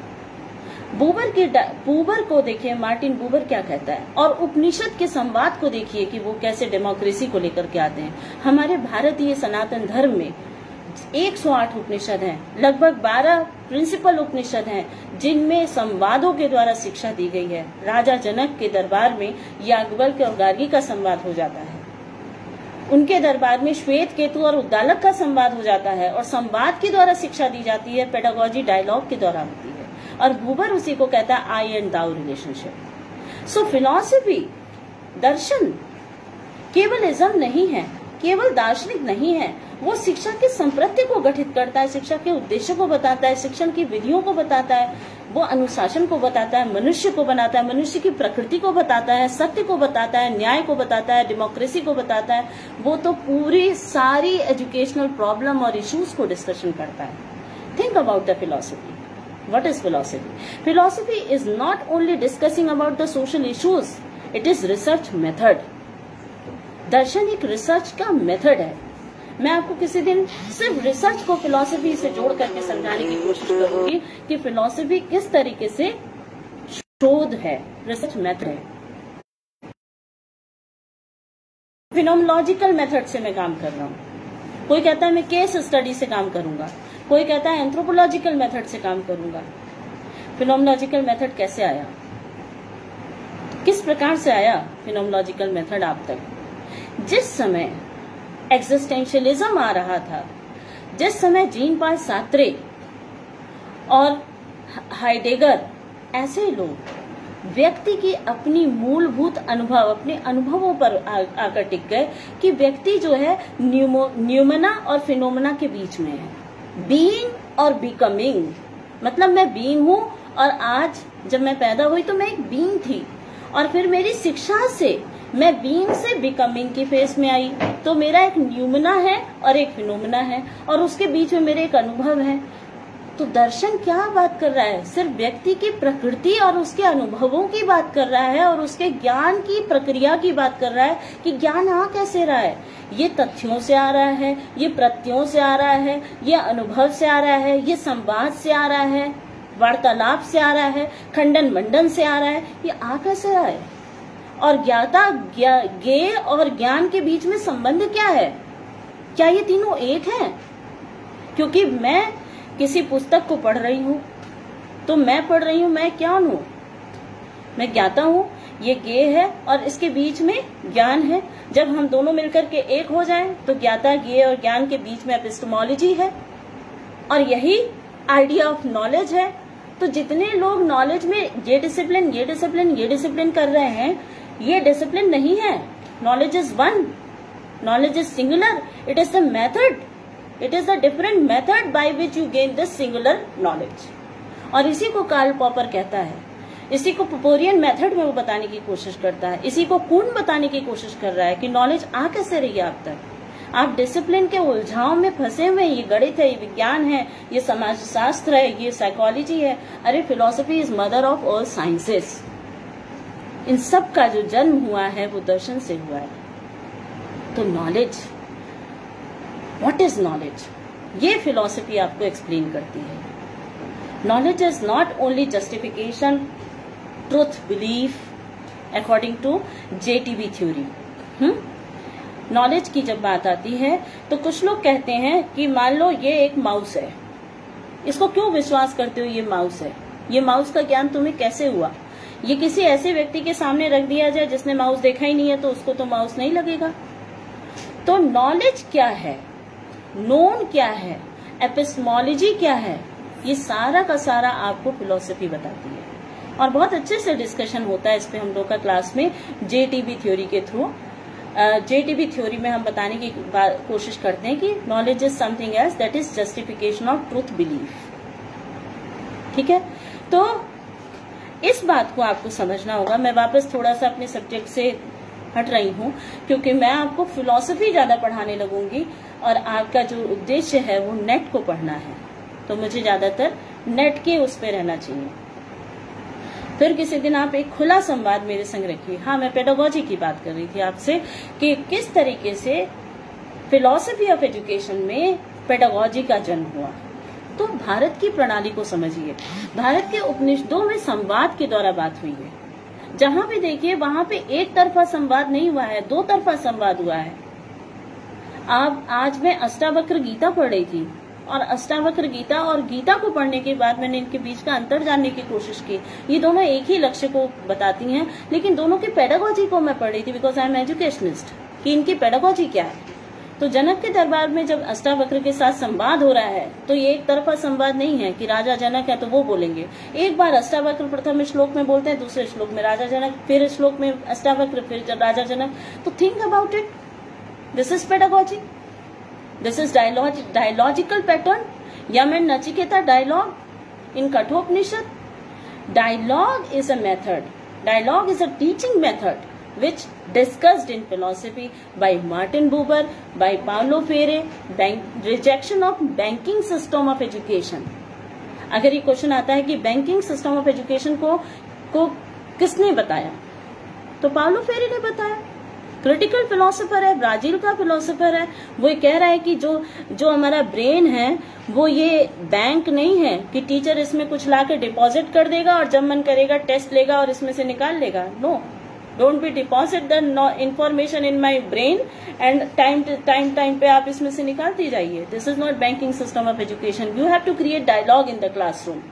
बूबर को देखिए, मार्टिन बूबर क्या कहता है, और उपनिषद के संवाद को देखिए कि वो कैसे डेमोक्रेसी को लेकर के आते हैं। हमारे भारतीय सनातन धर्म में 108 उपनिषद हैं, लगभग 12 प्रिंसिपल उपनिषद हैं जिनमें संवादों के द्वारा शिक्षा दी गई है। राजा जनक के दरबार में याज्ञवल्क्य और गार्गी का संवाद हो जाता है, उनके दरबार में श्वेत केतु और उद्दालक का संवाद हो जाता है और संवाद के द्वारा शिक्षा दी जाती है, पेडागोजी डायलॉग के द्वारा होती है। और बूबर उसी को कहता है I and thou relationship. So philosophy, दर्शन केवल इज्म नहीं है, केवल दार्शनिक नहीं है। वो शिक्षा की संप्रति को गठित करता है, शिक्षा के उद्देश्य को बताता है, शिक्षण की विधियों को बताता है, वो अनुशासन को बताता है, मनुष्य को बनाता है, मनुष्य की प्रकृति को बताता है, सत्य को बताता है, न्याय को बताता है, डेमोक्रेसी को बताता है। वो तो पूरी सारी एजुकेशनल प्रॉब्लम और इश्यूज को डिस्कशन करता है। Think about the philosophy. What is philosophy? Philosophy is not only discussing about the social issues, it is research method. दर्शन एक रिसर्च का मेथड है। मैं आपको किसी दिन सिर्फ रिसर्च को फिलॉसफी से जोड़ करके समझाने की कोशिश करूंगी कि फिलॉसफी किस तरीके से शोध है, रिसर्च मेथड है। फिनोमेनोलॉजिकल मेथड से मैं काम कर रहा हूँ। कोई कहता है मैं केस स्टडी से काम करूंगा, कोई कहता है एंथ्रोपोलॉजिकल मेथड से काम करूंगा। फिनोमेनोलॉजिकल मेथड कैसे आया, किस प्रकार से आया फिनोमेनोलॉजिकल मेथड आप तक? जिस समय एग्जिस्टेंशियलिज्म आ रहा था, जिस समय जीन पाल सार्त्रे और हाइडेगर, ऐसे लोग व्यक्ति की अपनी मूलभूत अनुभव, अपने अनुभवों पर आकर टिक गए कि व्यक्ति जो है न्यूमना और फिनोमेना के बीच में है। बीइंग और बिकमिंग, मतलब मैं बीइंग हूँ और आज जब मैं पैदा हुई तो मैं एक बीइंग थी और फिर मेरी शिक्षा से मैं बीइंग से बिकमिंग की फेज में आई, तो मेरा एक न्यूमना है और एक फिनोमेना है और उसके बीच में मेरे एक अनुभव है। तो दर्शन क्या बात कर रहा है? सिर्फ व्यक्ति की प्रकृति और उसके अनुभवों की बात कर रहा है और उसके ज्ञान की प्रक्रिया की बात कर रहा है कि ज्ञान आ कैसे रहा है। ये तथ्यों से आ रहा है, ये प्रत्ययों से आ रहा है, ये अनुभव से आ रहा है, ये संवाद से आ रहा है, वार्तालाप से आ रहा है, खंडन मंडन से आ रहा है। ये आ कैसे रहा है? और ज्ञाता ज्ञेय और ज्ञान के बीच में संबंध क्या है? क्या ये तीनों एक हैं? क्योंकि मैं किसी पुस्तक को पढ़ रही हूँ तो मैं पढ़ रही हूँ, मैं क्या हूँ? मैं ज्ञाता हूँ, ये ज्ञेय है और इसके बीच में ज्ञान है। जब हम दोनों मिलकर के एक हो जाएं तो ज्ञाता ज्ञेय और ज्ञान के बीच में एपिस्टेमोलॉजी है और यही आइडिया ऑफ नॉलेज है। तो जितने लोग नॉलेज में ये डिसिप्लिन ये डिसिप्लिन ये डिसिप्लिन कर रहे हैं, ये डिसिप्लिन नहीं है। Knowledge is one, knowledge is singular, it is the method, it is the different method by which you gain this singular knowledge. और इसी को कार्ल पॉपर कहता है, इसी को पोपोरियन मेथड में वो बताने की कोशिश करता है, इसी को कुन बताने की कोशिश कर रहा है कि नॉलेज आ कैसे रही है आप तक। आप डिसिप्लिन के उलझाव में फंसे हुए हैं। ये गणित है, ये विज्ञान है, ये समाजशास्त्र है, ये साइकोलॉजी है। अरे philosophy is mother of all sciences. इन सब का जो जन्म हुआ है वो दर्शन से हुआ है। तो नॉलेज, व्हाट इज नॉलेज, ये फिलॉसफी आपको एक्सप्लेन करती है। Knowledge is not only justification, truth, belief according to JTB theory. Knowledge की जब बात आती है तो कुछ लोग कहते हैं कि मान लो ये एक माउस है, इसको क्यों विश्वास करते हो ये माउस है? ये माउस का ज्ञान तुम्हें कैसे हुआ? ये किसी ऐसे व्यक्ति के सामने रख दिया जाए जिसने माउस देखा ही नहीं है तो उसको तो माउस नहीं लगेगा। तो नॉलेज क्या है, नोन क्या है, एपिस्टेमोलॉजी क्या है, ये सारा का सारा आपको फिलॉसफी बताती है। और बहुत अच्छे से डिस्कशन होता है इस पे हम लोग का क्लास में जेटीबी थ्योरी के थ्रू। जेटीबी थ्योरी में हम बताने की कोशिश करते हैं कि knowledge is something else that is justification of truth belief. ठीक है, तो इस बात को आपको समझना होगा। मैं वापस थोड़ा सा अपने सब्जेक्ट से हट रही हूँ क्योंकि मैं आपको फिलॉसफी ज्यादा पढ़ाने लगूंगी और आपका जो उद्देश्य है वो नेट को पढ़ना है, तो मुझे ज्यादातर नेट के उस पे रहना चाहिए। फिर किसी दिन आप एक खुला संवाद मेरे संग रखिए। हाँ, मैं पेडागोजी की बात कर रही थी आपसे कि किस तरीके से फिलॉसफी ऑफ एजुकेशन में पेडागोजी का जन्म हुआ। तो भारत की प्रणाली को समझिए। भारत के उपनिषदों में संवाद के द्वारा बात हुई है। जहां भी देखिए वहां पे एक तरफा संवाद नहीं हुआ है, दो तरफा संवाद हुआ है। आज मैं अष्टावक्र गीता पढ़ रही थी और अष्टावक्र गीता और गीता को पढ़ने के बाद मैंने इनके बीच का अंतर जानने की कोशिश की। ये दोनों एक ही लक्ष्य को बताती हैं, लेकिन दोनों की पेडागोजी को मैं पढ़ रही थी बिकॉज आई एम एजुकेशनिस्ट, कि इनकी पेडागोजी क्या है। तो जनक के दरबार में जब अष्टावक्र के साथ संवाद हो रहा है तो ये एक तरफा संवाद नहीं है कि राजा जनक है तो वो बोलेंगे। एक बार अष्टावक्र प्रथम श्लोक में बोलते हैं, दूसरे श्लोक में राजा जनक, फिर श्लोक में अष्टावक्र, फिर राजा जनक। तो think about it, this is pedagogy, this is dialogical pattern. Yama and Nachiketa dialogue in Kathopanishad. Dialogue is a method, dialogue is a teaching method which discussed in philosophy by Martin Buber, by Paulo Freire, rejection of banking system of education। अगर ये question आता है कि banking system of education को किसने बताया, तो Paulo Freire ने बताया। क्रिटिकल फिलोसोफर है, ब्राजील का फिलोसोफर है। वो ये कह रहा है कि जो हमारा ब्रेन है वो ये बैंक नहीं है कि टीचर इसमें कुछ ला के डिपॉजिट कर देगा और जब मन करेगा टेस्ट लेगा और इसमें से निकाल लेगा। No, don't be deposit the information in my brain and time पे आप इसमें से निकालती जाइए। This is not banking system of education. You have to create dialogue in the classroom.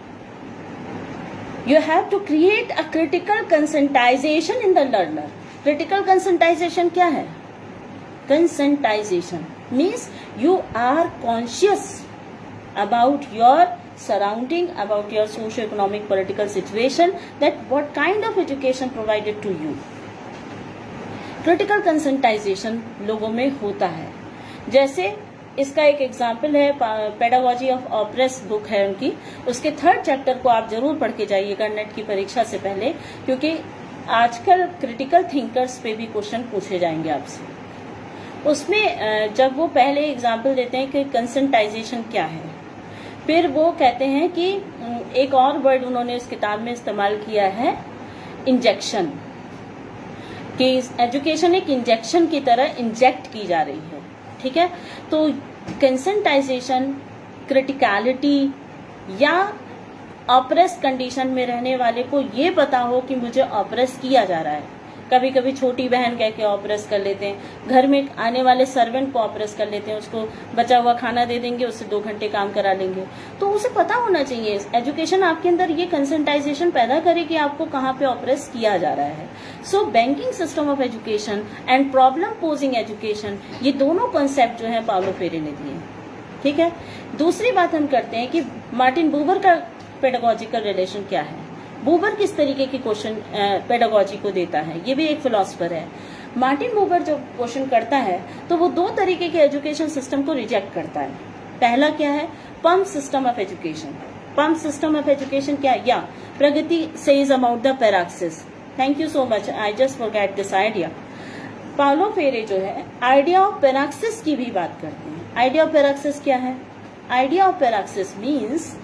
You have to create a critical conscientization in the learner. Critical conscientization क्या है? Conscientization means you are conscious about your surrounding, about your socio-economic political situation, that what kind of education provided to you. Critical conscientization लोगों में होता है। जैसे इसका एक example है, पेडागोजी ऑफ ऑपरेस बुक है उनकी, उसके 3rd चैप्टर को आप जरूर पढ़ के जाइएगा नेट की परीक्षा से पहले, क्योंकि आजकल क्रिटिकल थिंकर्स पे भी क्वेश्चन पूछे जाएंगे आपसे। उसमें जब वो पहले एग्जाम्पल देते हैं कि कंसेंटाइजेशन क्या है, फिर वो कहते हैं कि एक और वर्ड उन्होंने इस किताब में इस्तेमाल किया है, इंजेक्शन, कि एजुकेशन एक इंजेक्शन की तरह इंजेक्ट की जा रही है। ठीक है, तो कंसेंटाइजेशन, क्रिटिकलिटी या ऑप्रेस कंडीशन में रहने वाले को ये पता हो कि मुझे ऑप्रेस किया जा रहा है। कभी कभी छोटी बहन कह के ऑप्रेस कर लेते हैं, घर में आने वाले सर्वेंट को ऑप्रेस कर लेते हैं, उसको बचा हुआ खाना दे देंगे, उससे 2 घंटे काम करा लेंगे। तो उसे पता होना चाहिए, एजुकेशन आपके अंदर ये कंसेंटाइजेशन पैदा करे कि आपको कहाँ पे ऑप्रेस किया जा रहा है। So banking system of education and problem posing education, ये दोनों कॉन्सेप्ट जो है पाउलो फ्रेरे ने दिए। ठीक है, दूसरी बात हम करते हैं कि मार्टिन बूबर का पेडागोजिकल रिलेशन क्या है। बूबर किस तरीके की क्वेश्चन पेडागोजी को देता है, ये भी एक फिलोसफर है। मार्टिन बूबर जो क्वेश्चन करता है तो वो 2 तरीके के एजुकेशन सिस्टम को रिजेक्ट करता है। पहला क्या है, pump system of education. Pump system of education क्या है, या प्रगति says about the praxis. Thank you so much, I just forget this idea. Paulo Freire जो है आइडिया ऑफ पैराक्सिस की भी बात करते हैं। आइडिया ऑफ पैराक्सिस क्या है, आइडिया ऑफ पैराक्सिस मीन्स,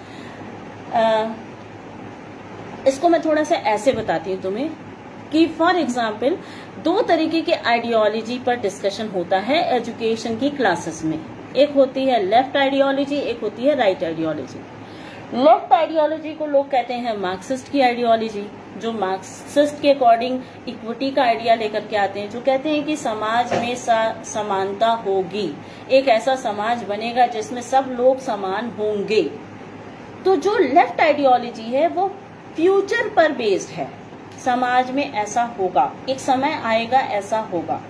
इसको मैं थोड़ा सा ऐसे बताती हूँ तुम्हें कि फॉर एग्जाम्पल 2 तरीके के आइडियोलॉजी पर डिस्कशन होता है एजुकेशन की क्लासेस में। एक होती है लेफ्ट आइडियोलॉजी, एक होती है राइट आइडियोलॉजी। लेफ्ट आइडियोलॉजी को लोग कहते हैं मार्क्सिस्ट की आइडियोलॉजी, जो मार्क्सिस्ट के अकॉर्डिंग इक्विटी का आइडिया लेकर के आते हैं, जो कहते हैं कि समाज में समानता होगी, एक ऐसा समाज बनेगा जिसमें सब लोग समान होंगे। तो जो लेफ्ट आइडियोलॉजी है वो फ्यूचर पर बेस्ड है, समाज में ऐसा होगा, एक समय आएगा ऐसा होगा।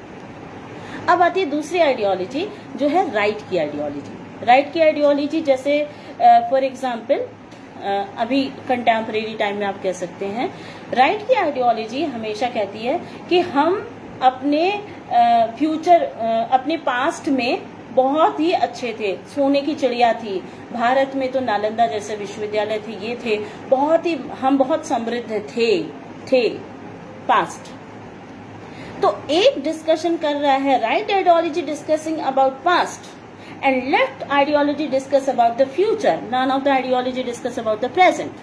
अब आती है दूसरी आइडियोलॉजी जो है राइट की आइडियोलॉजी। राइट की आइडियोलॉजी जैसे फॉर एग्जाम्पल अभी कंटेम्परेरी टाइम में आप कह सकते हैं, राइट की आइडियोलॉजी हमेशा कहती है कि हम अपने फ्यूचर, अपने पास्ट में बहुत ही अच्छे थे, सोने की चिड़िया थी, भारत में तो नालंदा जैसे विश्वविद्यालय थे, ये थे, हम बहुत समृद्ध थे पास्ट। तो एक डिस्कशन कर रहा है right ideology discussing about past and left ideology discuss about the future, none of the ideology discuss about the present.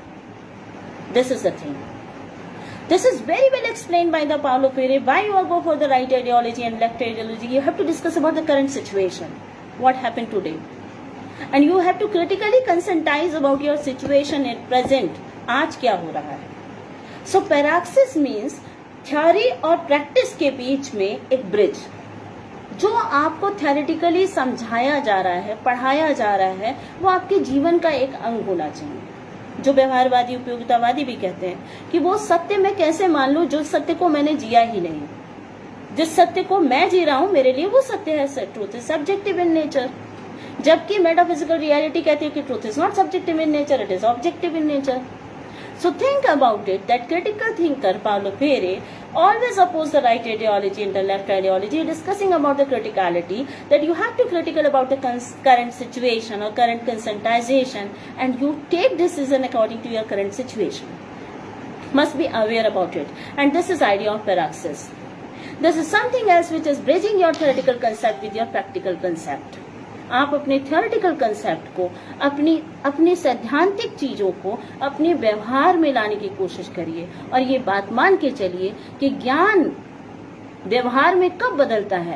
This is the thing. This is very well explained by the Paulo Freire. Why you all go for the right ideology and left ideology? You have to discuss about the current situation, what happened today, and you have to critically conscientize about your situation at present. आज क्या हो रहा है? So paraxis means theory और practice के बीच में एक bridge. जो आपको थ्योरेटिकली समझाया जा रहा है, पढ़ाया जा रहा है, वो आपके जीवन का एक अंग होना चाहिए। जो व्यवहारवादी उपयोगितावादी भी कहते हैं कि वो सत्य मैं कैसे मान लूं जो सत्य को मैंने जिया ही नहीं। जिस सत्य को मैं जी रहा हूं मेरे लिए वो सत्य है। Truth is subjective in nature, जबकि मेटाफिजिकल रियलिटी कहती है कि truth is not subjective in nature, it is objective in nature. So think about it, that critical thinker Paulo Freire always opposed the right ideology and the left ideology, discussing about the criticality, that you have to critical about the current situation or current conscientization, and you take decision according to your current situation. Must be aware about it. And this is idea of paraxis. This is something else which is bridging your theoretical concept with your practical concept. आप अपने theoretical concept को, अपनी सैद्धांतिक चीजों को अपने व्यवहार में लाने की कोशिश करिए, और ये बात मान के चलिए कि ज्ञान व्यवहार में कब बदलता है,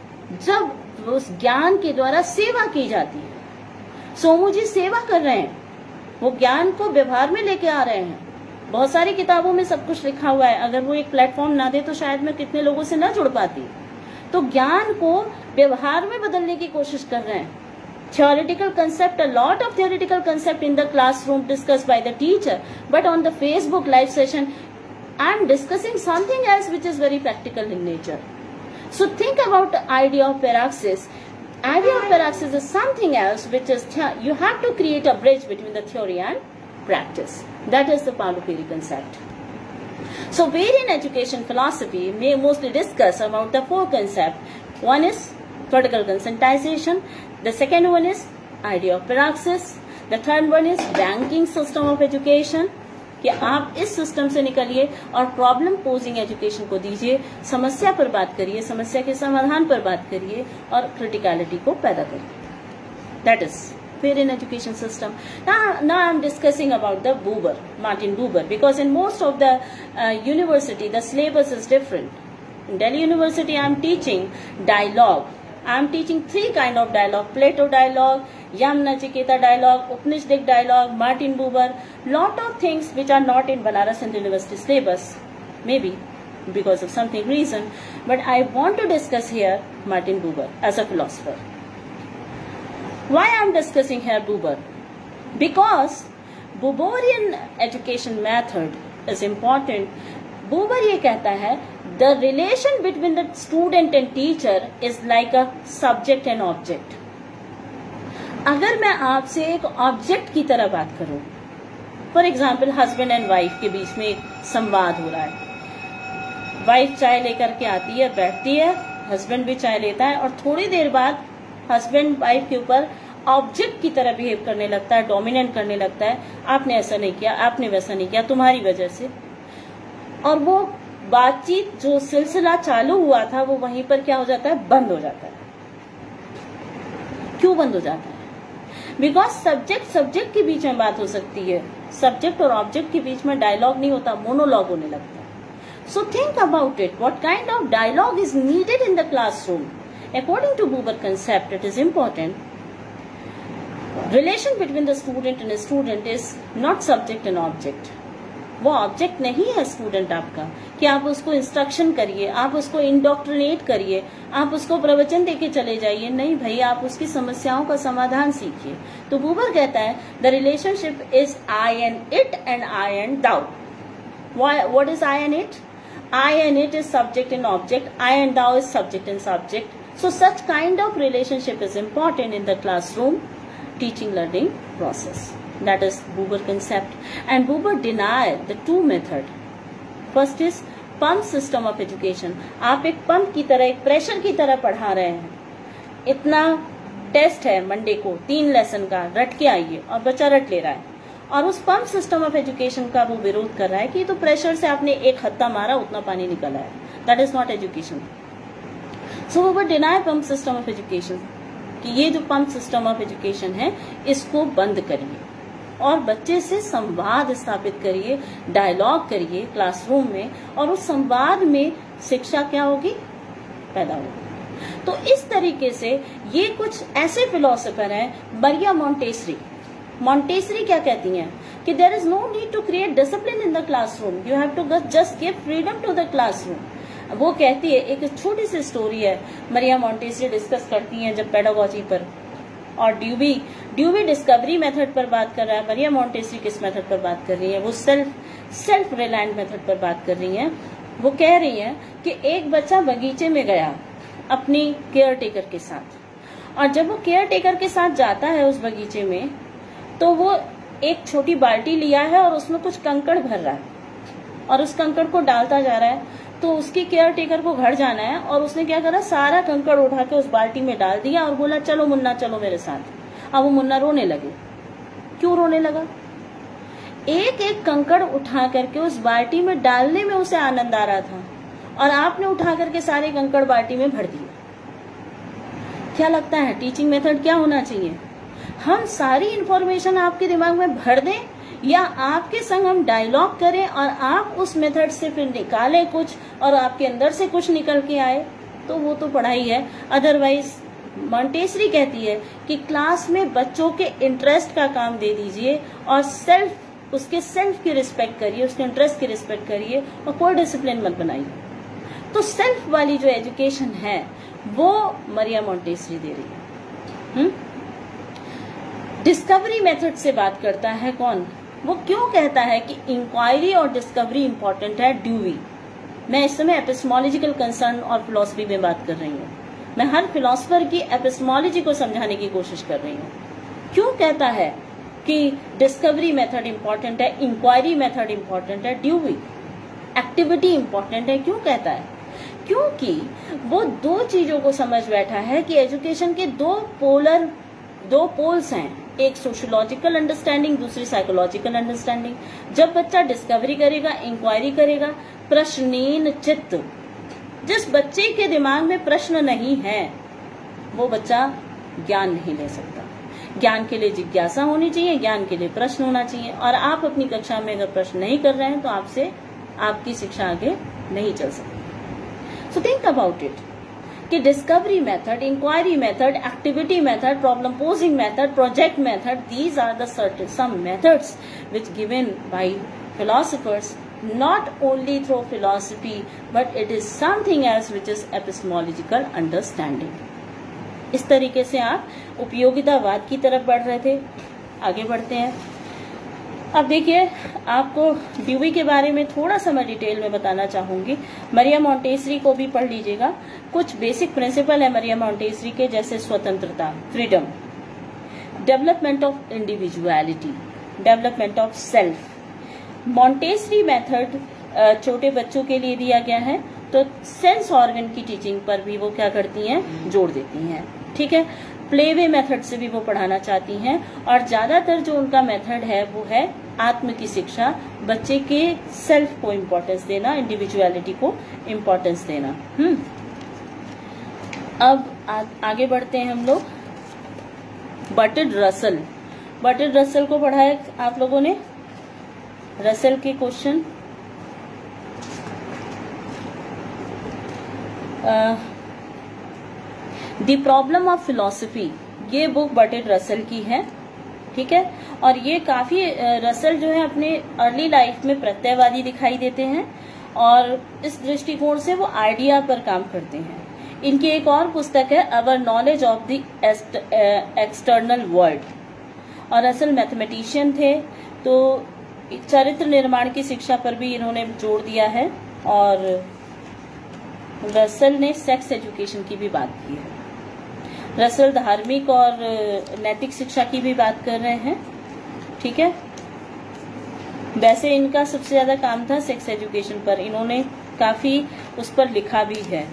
जब उस ज्ञान के द्वारा सेवा की जाती है। सोमू जी सेवा कर रहे हैं, वो ज्ञान को व्यवहार में लेके आ रहे हैं। बहुत सारी किताबों में सब कुछ लिखा हुआ है, अगर वो एक प्लेटफॉर्म ना दे तो शायद मैं कितने लोगों से ना जुड़ पाती। तो ज्ञान को व्यवहार में बदलने की कोशिश कर रहे हैं। Theoretical concept, a lot of theoretical concept in the classroom discussed by the teacher, but on the Facebook live session, I am discussing something else which is very practical in nature. So think about the idea of paraxis. Idea of paraxis is something else which is, you have to create a bridge between the theory and practice. That is the Paulo Freire concept. So Freirian education philosophy may mostly discuss about the 4 concepts. One is theoretical conscientization, the second one is idea of paraxis, the third one is banking system of education, कि आप इस system से निकलिए और problem posing education को दीजिए, समस्या पर बात करिए, समस्या के समाधान पर बात करिए और क्रिटिकलिटी को पैदा करिए। That is unfair in education system. Now I'm discussing about the Buber, Martin Buber, because in most of the university the syllabus is different. In Delhi University I am teaching dialogue. I am teaching 3 kind of dialogue: Plato dialogue, Yamna-Nachiketa dialogue, Upanishadic dialogue, Martin Buber. Lot of things which are not in Banaras Hindu University syllabus, maybe because of something reason, but I want to discuss here Martin Buber as a philosopher. Why I am discussing here Buber? Because Buberian education method is important. Buber ये कहता है the relation between the student and teacher is like a subject and object. अगर मैं आपसे एक object की तरह बात करूं, for example husband and wife के बीच में एक संवाद हो रहा है, वाइफ चाय लेकर के आती है, बैठती है, हस्बैंड भी चाय लेता है, और थोड़ी देर बाद हस्बैंड वाइफ के ऊपर ऑब्जेक्ट की तरह बिहेव करने लगता है, डोमिनेट करने लगता है, आपने ऐसा नहीं किया, आपने वैसा नहीं किया, तुम्हारी वजह से। और वो बातचीत जो सिलसिला चालू हुआ था वो वहीं पर क्या हो जाता है, बंद हो जाता है। क्यों बंद हो जाता है? बिकॉज सब्जेक्ट के बीच में बात हो सकती है, सब्जेक्ट और ऑब्जेक्ट के बीच में डायलॉग नहीं होता, मोनोलॉग होने लगता है। So think about it. What kind of dialogue is needed in the classroom? According to Buber concept, it is important. Relation between the student and a student is not subject and object. वो object नहीं है student आपका कि आप उसको instruction करिए, आप उसको इंडोक्ट्रिनेट करिए, आप उसको प्रवचन देके चले जाइए। नहीं भाई, आप उसकी समस्याओं का समाधान सीखिए। तो बुबर कहता है the relationship is I and it and I and thou. What is I and it? I and it is subject and object. I and thou is subject and subject. So such kind of relationship is important in the classroom teaching learning process. That is Buber concept. And Buber denied the 2 method. First is pump system of education. आप एक pump की तरह, एक pressure की तरह पढ़ा रहे हैं। इतना टेस्ट है मंडे को 3 लेसन का, रट के आइए, और बच्चा रट ले रहा है। और उस पंप सिस्टम ऑफ एजुकेशन का वो विरोध कर रहा है कि तो प्रेशर से आपने एक हत्ता मारा, उतना पानी निकला है। That is not education. So वो deny pump system of education कि ये जो पंप सिस्टम ऑफ एजुकेशन है इसको बंद करिए और बच्चे से संवाद स्थापित करिए, डायलॉग करिए क्लासरूम में, और उस संवाद में शिक्षा क्या होगी, पैदा होगी। तो इस तरीके से ये कुछ ऐसे फिलोसोफर हैं, मरिया मॉन्टेसरी क्या कहती हैं कि there is no need to create discipline in the classroom, you have to just give freedom to the classroom. वो कहती है, एक छोटी सी स्टोरी है, मरिया मॉन्टेसरी डिस्कस करती हैं जब पेडागोजी पर, और ड्यूवी डिस्कवरी मेथड पर बात कर रहा है, मरिया मॉन्टेसरी किस मेथड पर बात कर रही है, वो सेल्फ रिलायंट मेथड पर बात कर रही हैं। वो कह रही हैं कि एक बच्चा बगीचे में गया अपनी केयर टेकर के साथ, और जब वो केयर टेकर के साथ जाता है उस बगीचे में, तो वो एक छोटी बाल्टी लिया है और उसमें कुछ कंकड़ भर रहा है और उस कंकड़ को डालता जा रहा है। तो उसकी केयर टेकर को घर जाना है और उसने क्या करा, सारा कंकड़ उठा के उस बाल्टी में डाल दिया और बोला चलो मुन्ना चलो मेरे साथ। अब वो मुन्ना रोने लगे। क्यों रोने लगा? एक एक कंकड़ उठा करके उस बाल्टी में डालने में उसे आनंद आ रहा था, और आपने उठा करके सारे कंकड़ बाल्टी में भर दिए। क्या लगता है टीचिंग मेथड क्या होना चाहिए? हम सारी इंफॉर्मेशन आपके दिमाग में भर दें, या आपके संग हम डायलॉग करें और आप उस मेथड से फिर निकालें कुछ और आपके अंदर से कुछ निकल के आए, तो वो तो पढ़ाई है। अदरवाइज मॉन्टेसरी कहती है कि क्लास में बच्चों के इंटरेस्ट का काम दे दीजिए और उसके सेल्फ की रिस्पेक्ट करिए, उसके इंटरेस्ट की रिस्पेक्ट करिए, और कोई डिसिप्लिन मत बनाइए। तो सेल्फ वाली जो एजुकेशन है वो मरिया मॉन्टेसरी दे रही है। डिस्कवरी मेथड से बात करता है कौन? वो क्यों कहता है कि इंक्वायरी और डिस्कवरी इंपॉर्टेंट है? ड्यूवी। मैं इस समय एपिस्टेमोलॉजिकल कंसर्न और फिलॉसफी में बात कर रही हूँ। मैं हर फिलॉसफर की एपिस्टेमोलॉजी को समझाने की कोशिश कर रही हूँ। क्यों कहता है कि डिस्कवरी मेथड इंपॉर्टेंट है, इंक्वायरी मेथड इंपॉर्टेंट है, ड्यूवी एक्टिविटी इंपॉर्टेंट है? क्यों कहता है? क्योंकि वो 2 चीजों को समझ बैठा है कि एजुकेशन के 2 पोल्स हैं, एक सोशियोलॉजिकल अंडरस्टैंडिंग, दूसरी साइकोलॉजिकल अंडरस्टैंडिंग। जब बच्चा डिस्कवरी करेगा, इंक्वायरी करेगा, प्रश्नेन चित्त, जिस बच्चे के दिमाग में प्रश्न नहीं है वो बच्चा ज्ञान नहीं ले सकता। ज्ञान के लिए जिज्ञासा होनी चाहिए, ज्ञान के लिए प्रश्न होना चाहिए। और आप अपनी कक्षा में अगर प्रश्न नहीं कर रहे हैं तो आपसे आपकी शिक्षा आगे नहीं चल सकती। सो थिंक अबाउट इट कि discovery method, inquiry method, activity method, problem posing method, project method, these are the certain some methods which given by philosophers, not only through philosophy but it is something else which is epistemological understanding। इस तरीके से आप उपयोगितावाद की तरफ बढ़ रहे थे। आगे बढ़ते हैं। अब देखिए, आपको ड्यूवी के बारे में थोड़ा सा मैं डिटेल में बताना चाहूंगी। मरिया मॉन्टेसरी को भी पढ़ लीजिएगा। कुछ बेसिक प्रिंसिपल है मरिया मॉन्टेसरी के, जैसे स्वतंत्रता, freedom, development of individuality, development of self. Montessori method छोटे बच्चों के लिए दिया गया है, तो सेंस ऑर्गन की टीचिंग पर भी वो क्या करती हैं, जोर देती हैं। ठीक है, प्लेवे मेथड से भी वो पढ़ाना चाहती हैं, और ज्यादातर जो उनका मेथड है वो है आत्म की शिक्षा, बच्चे के सेल्फ को इम्पोर्टेंस देना, इंडिविजुअलिटी को इम्पोर्टेंस देना। अब आगे बढ़ते हैं हम लोग। बर्टराल्ड रसल, बर्टराल्ड रसल को पढ़ा है आप लोगों ने। रसल के question, the problem of philosophy, ये बुक बर्टराल्ड रसल की है। ठीक है, और ये काफी रसल जो है अपने अर्ली लाइफ में प्रत्ययवादी दिखाई देते हैं, और इस दृष्टिकोण से वो आइडिया पर काम करते हैं। इनकी एक और पुस्तक है our knowledge of the external world. और रसल मैथमेटिशियन थे, तो चरित्र निर्माण की शिक्षा पर भी इन्होंने जोर दिया है, और रसल ने सेक्स एजुकेशन की भी बात की है। रसल धार्मिक और नैतिक शिक्षा की भी बात कर रहे हैं। ठीक है, वैसे इनका सबसे ज्यादा काम था सेक्स एजुकेशन पर, इन्होंने काफी उस पर लिखा भी है।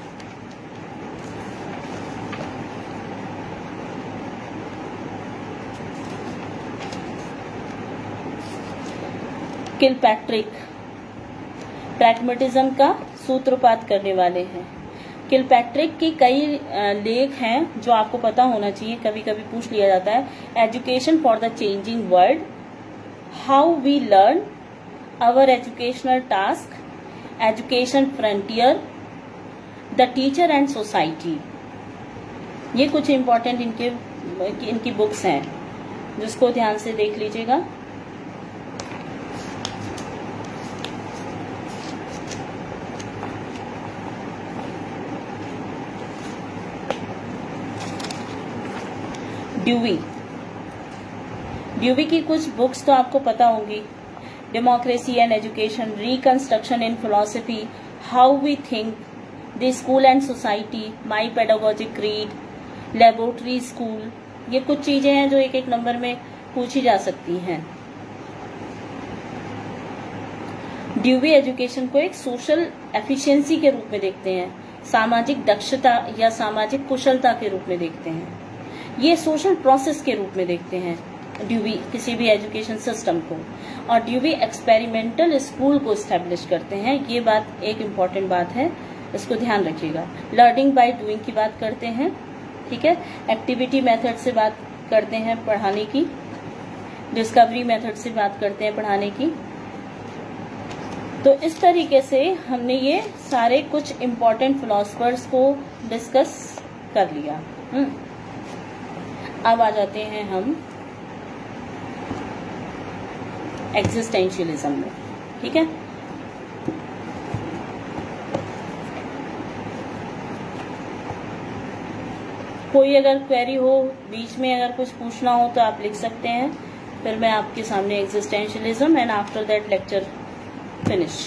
किलपैट्रिक प्रैग्मेटिज्म का सूत्रपात करने वाले हैं। किलपैट्रिक की कई लेख हैं जो आपको पता होना चाहिए, कभी कभी पूछ लिया जाता है। Education for the changing world, how we learn, our educational task, education frontier, the teacher and society. ये कुछ इम्पोर्टेंट इनकी बुक्स हैं, जिसको ध्यान से देख लीजिएगा। ड्यूवी की कुछ बुक्स तो आपको पता होंगी। Democracy and education, reconstruction in philosophy, how we think, the school and society, my pedagogic creed, laboratory school. ये कुछ चीजें हैं जो एक एक नंबर में पूछी जा सकती हैं। ड्यूवी एजुकेशन को एक सोशल एफिशिएंसी के रूप में देखते हैं, सामाजिक दक्षता या सामाजिक कुशलता के रूप में देखते हैं, ये सोशल प्रोसेस के रूप में देखते हैं ड्यूवी किसी भी एजुकेशन सिस्टम को। और ड्यूवी एक्सपेरिमेंटल स्कूल को स्टैब्लिश करते हैं। ये बात एक इम्पॉर्टेंट बात है, इसको ध्यान रखिएगा। लर्निंग बाय डूइंग की बात करते हैं। ठीक है, एक्टिविटी मेथड से बात करते हैं पढ़ाने की, डिस्कवरी मेथड से बात करते हैं पढ़ाने की। तो इस तरीके से हमने ये सारे कुछ इम्पोर्टेंट फिलोसफर्स को डिस्कस कर लिया। अब आ जाते हैं हम एग्जिस्टेंशियलिज्म में। ठीक है, कोई अगर क्वेरी हो, बीच में अगर कुछ पूछना हो तो आप लिख सकते हैं, फिर मैं आपके सामने existentialism and after that lecture finish.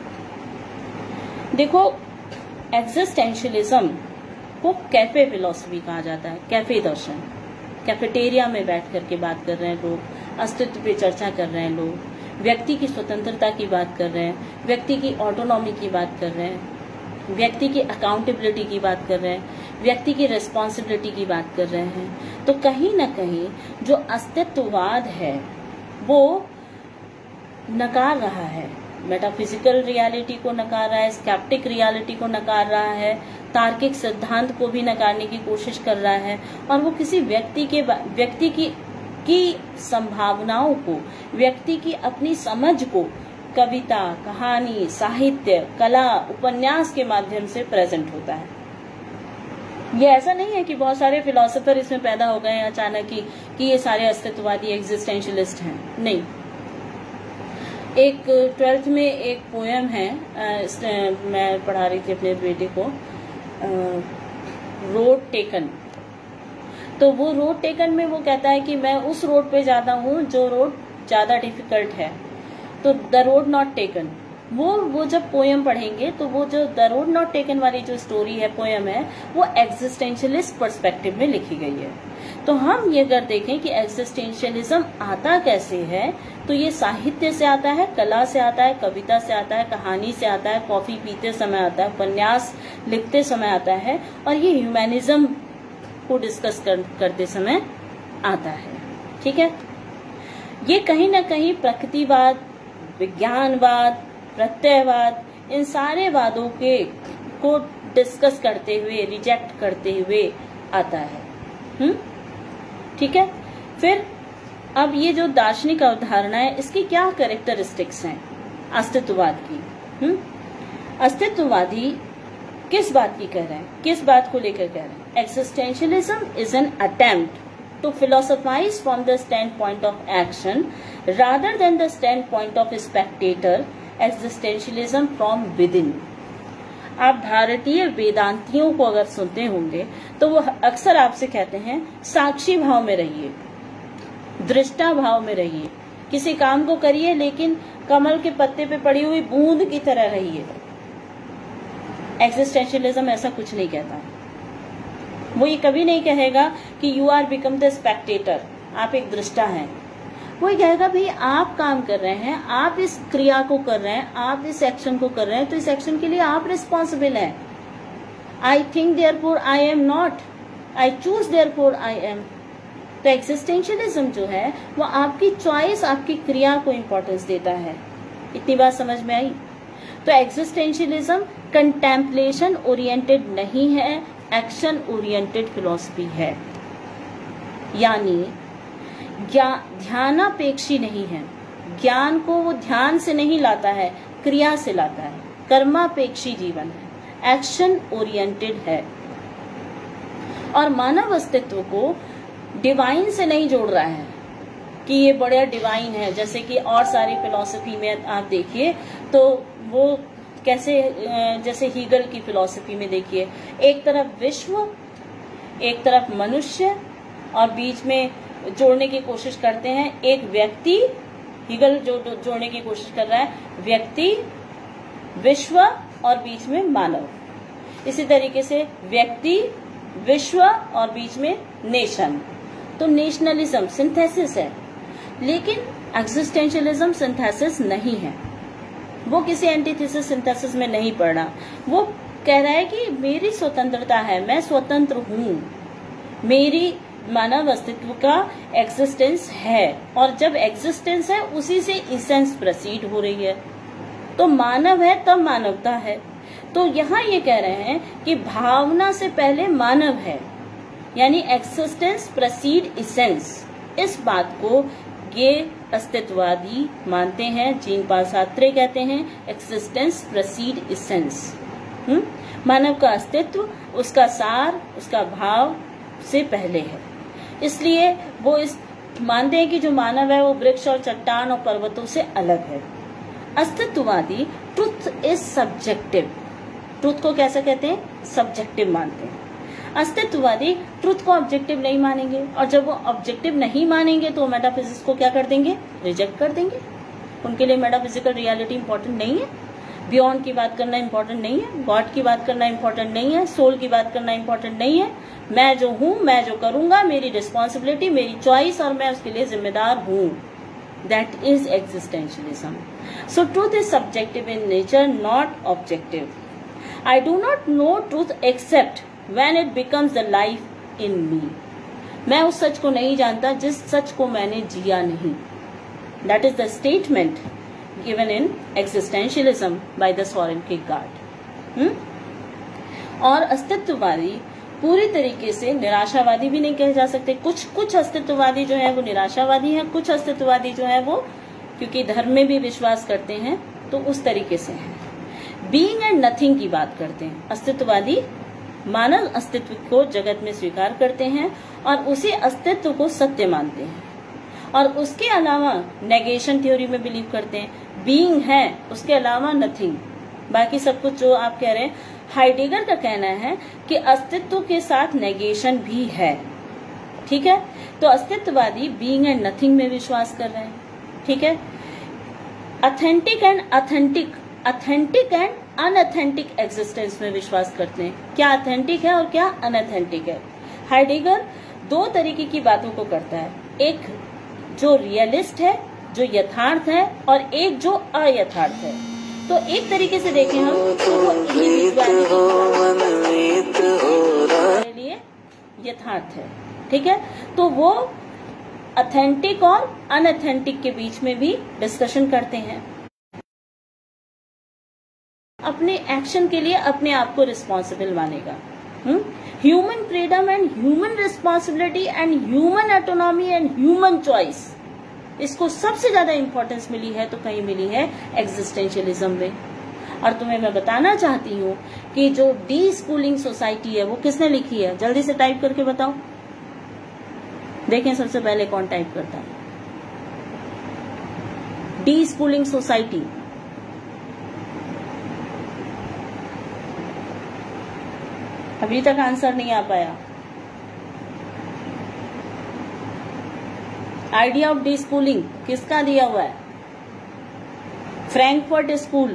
देखो, एग्जिस्टेंशियलिज्म को कैफे फिलॉसफी कहा जाता है। कैफे दर्शन, कैफेटेरिया में बैठ करके बात कर रहे हैं लोग, अस्तित्व पे चर्चा कर रहे हैं लोग, व्यक्ति की स्वतंत्रता की बात कर रहे हैं, व्यक्ति की ऑटोनॉमी की बात कर रहे हैं, व्यक्ति की अकाउंटेबिलिटी की बात कर रहे हैं, व्यक्ति की रिस्पॉन्सिबिलिटी की बात कर रहे हैं। तो कहीं ना कहीं जो अस्तित्ववाद है वो नकार रहा है मेटाफिजिकल रियलिटी को नकार रहा है, स्केप्टिक रियलिटी को नकार रहा है, तार्किक सिद्धांत को भी नकारने की कोशिश कर रहा है, और वो किसी व्यक्ति की संभावनाओं को, व्यक्ति की अपनी समझ को कविता, कहानी, साहित्य, कला, उपन्यास के माध्यम से प्रेजेंट होता है। ये ऐसा नहीं है कि बहुत सारे फिलोसोफर इसमें पैदा हो गए अचानक कि ये सारे अस्तित्ववादी एग्जिस्टेंशलिस्ट हैं, नहीं। एक 12th में एक पोएम है, मैं पढ़ा रही थी अपने बेटे को, रोड टेकन। तो वो रोड टेकन में वो कहता है कि मैं उस रोड पे जाता हूँ जो रोड ज्यादा डिफिकल्ट है, तो द रोड नॉट टेकन। वो जब पोएम पढ़ेंगे तो वो जो द रोड नॉट टेकन वाली जो स्टोरी है, पोएम है, वो एग्जिस्टेंशियलिस्ट पर्सपेक्टिव में लिखी गई है। तो हम ये अगर देखें कि एग्जिस्टेंशियलिज्म आता कैसे है, तो ये साहित्य से आता है, कला से आता है, कविता से आता है, कहानी से आता है, कॉफी पीते समय आता है, उपन्यास लिखते समय आता है, और ये ह्यूमैनिज्म को डिस्कस करते समय आता है। ठीक है, ये कहीं ना कहीं प्रकृतिवाद, विज्ञानवाद, प्रत्ययवाद, इन सारे वादों को डिस्कस करते हुए, रिजेक्ट करते हुए आता है। ठीक है, फिर अब ये जो दार्शनिक अवधारणा है, इसकी क्या कैरेक्टरिस्टिक्स हैं अस्तित्ववाद की। अस्तित्ववादी किस बात की कह रहे हैं, किस बात को लेकर कह रहे हैं? Existentialism is an attempt to philosophize from the standpoint of action rather than the standpoint of spectator, existentialism from within। आप भारतीय वेदांतियों को अगर सुनते होंगे तो वो अक्सर आपसे कहते हैं साक्षी भाव में रहिए, दृष्टा भाव में रहिए, किसी काम को करिए लेकिन कमल के पत्ते पे पड़ी हुई बूंद की तरह रहिए। एक्जिस्टेंशियलिज्म ऐसा कुछ नहीं कहता। वो ये कभी नहीं कहेगा कि you are become the spectator, आप एक दृष्टा हैं। वो ये कहेगा भाई आप काम कर रहे हैं, आप इस क्रिया को कर रहे हैं, आप इस एक्शन को कर रहे हैं, तो इस एक्शन के लिए आप रिस्पॉन्सिबल हैं। I think therefore I am not, I choose therefore I am. तो एक्जिस्टेंशियलिज्म जो है वो आपकी चॉइस, आपकी क्रिया को इम्पोर्टेंस देता है। इतनी बात समझ में आई? तो एक्जिस्टेंशियलिज्म कंटेम्पलेशन ओरिएंटेड नहीं है, एक्शन ओरिएंटेड फिलॉसफी है। यानी ध्यानापेक्षी नहीं है, ज्ञान को वो ध्यान से नहीं लाता है, क्रिया से लाता है। कर्मापेक्षी जीवन है, एक्शन ओरिएंटेड है, और मानव अस्तित्व को डिवाइन से नहीं जोड़ रहा है कि ये बड़ा डिवाइन है। जैसे कि और सारी फिलॉसफी में आप देखिए तो वो कैसे, जैसे हीगल की फिलॉसफी में देखिए, एक तरफ विश्व, एक तरफ मनुष्य, और बीच में जोड़ने की कोशिश करते हैं एक व्यक्ति। हीगल जो जोड़ने की कोशिश कर रहा है व्यक्ति, विश्व और बीच में मानव। इसी तरीके से व्यक्ति, विश्व और बीच में नेशन। तो नेशनलिज्म सिंथेसिस है, लेकिन एक्जिस्टेंशियलिज्म सिंथेसिस नहीं है। वो किसी एंटीथेसिस सिंथेसिस में नहीं पड़ा। वो कह रहा है कि मेरी स्वतंत्रता है, मैं स्वतंत्र हूँ, मेरी मानव अस्तित्व का एग्जिस्टेंस है, और जब एग्जिस्टेंस है उसी से इसेंस प्रोसीड हो रही है। तो मानव है तब मानवता है। तो यहाँ ये कह रहे हैं कि भावना से पहले मानव है, यानी एग्जिस्टेंस प्रोसीड इसेंस। इस बात को ये अस्तित्ववादी मानते हैं। जीन पाल सार्त्रे कहते हैं एक्सिस्टेंस प्रोसीड इसेंस। मानव का अस्तित्व, उसका सार, उसका भाव से पहले है। इसलिए वो इस मानते हैं कि जो मानव है वो वृक्ष और चट्टान और पर्वतों से अलग है। अस्तित्ववादी ट्रुथ इज सब्जेक्टिव, ट्रुथ को कैसे कहते हैं? सब्जेक्टिव मानते हैं। अस्तित्ववादी ट्रुथ को ऑब्जेक्टिव नहीं मानेंगे, और जब वो ऑब्जेक्टिव नहीं मानेंगे तो मेटाफिजिक्स को क्या कर देंगे? रिजेक्ट कर देंगे। उनके लिए मेटाफिजिकल रियलिटी इंपॉर्टेंट नहीं है, बियॉन्ड की बात करना इंपॉर्टेंट नहीं है, गॉड की बात करना इंपॉर्टेंट नहीं है, सोल की बात करना इंपॉर्टेंट नहीं है। मैं जो हूँ, मैं जो करूंगा, मेरी रिस्पॉन्सिबिलिटी, मेरी चॉइस, और मैं उसके लिए जिम्मेदार हूँ। That is existentialism. So truth is subjective in nature, not objective. I do not know truth except when it becomes the life in me। मैं उस सच को नहीं जानता जिस सच को मैंने जिया नहीं। That is the statement given in existentialism by the Soren Kierkegaard। और अस्तित्ववादी पूरी तरीके से निराशावादी भी नहीं कहे जा सकते। कुछ अस्तित्ववादी जो है वो निराशावादी हैं, कुछ अस्तित्ववादी जो है वो क्योंकि धर्म में भी विश्वास करते हैं तो उस तरीके से हैं। बीइंग एंड नथिंग की बात करते हैं। अस्तित्ववादी मानव अस्तित्व को जगत में स्वीकार करते हैं और उसी अस्तित्व को सत्य मानते हैं, और उसके अलावा नेगेशन थ्योरी में बिलीव करते हैं। बीइंग है, उसके अलावा नथिंग, बाकी सब कुछ जो आप कह रहे हैं। हाइडेगर का कहना है कि अस्तित्व के साथ नेगेशन भी है, ठीक है। तो अस्तित्ववादी बीइंग एंड नथिंग में विश्वास कर रहे हैं, ठीक है। ऑथेंटिक एंड अनऑथेंटिक एग्जिस्टेंस में विश्वास करते हैं। क्या ऑथेंटिक है और क्या अनऑथेंटिक है। हाइडेगर दो तरीके की बातों को करता है, एक जो रियलिस्ट है, जो यथार्थ है, और एक जो अयथार्थ है। तो एक तरीके से देखें हम तो वो हमारे लिए यथार्थ है, ठीक है। तो वो ऑथेंटिक और अनऑथेंटिक के बीच में भी डिस्कशन करते हैं। अपने एक्शन के लिए अपने आप को रिस्पॉन्सिबल मानेगा। Human freedom and human responsibility and human autonomy and human choice, इसको सबसे ज्यादा इंपॉर्टेंस मिली है तो कहीं मिली है एग्जिस्टेंशियलिज्म में। और तुम्हें मैं बताना चाहती हूँ कि जो डी स्कूलिंग सोसाइटी है वो किसने लिखी है, जल्दी से टाइप करके बताओ। देखें सबसे पहले कौन टाइप करता है। डी स्कूलिंग सोसाइटी, अभी तक आंसर नहीं आ पाया। आइडिया ऑफ डी स्कूलिंग किसका दिया हुआ है? Frankfurt school.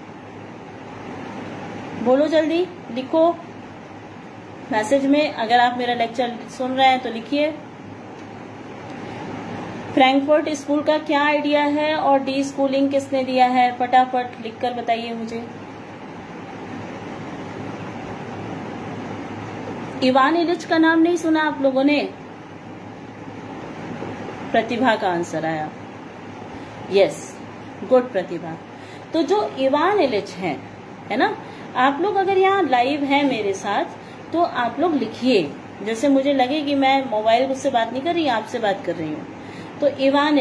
बोलो जल्दी, लिखो मैसेज में। अगर आप मेरा लेक्चर सुन रहे हैं तो लिखिए फ्रैंकफर्ट स्कूल का क्या आइडिया है और डी स्कूलिंग किसने दिया है, फटाफट लिखकर बताइए मुझे। इवान इलिच का नाम नहीं सुना आप लोगों ने? प्रतिभा का आंसर आया, यस, गुड प्रतिभा। तो जो इवान इलिच है ना, आप लोग अगर यहाँ लाइव हैं मेरे साथ तो आप लोग लिखिए, जैसे मुझे लगे कि मैं मोबाइल से बात नहीं कर रही, आपसे बात कर रही हूँ। तो इवान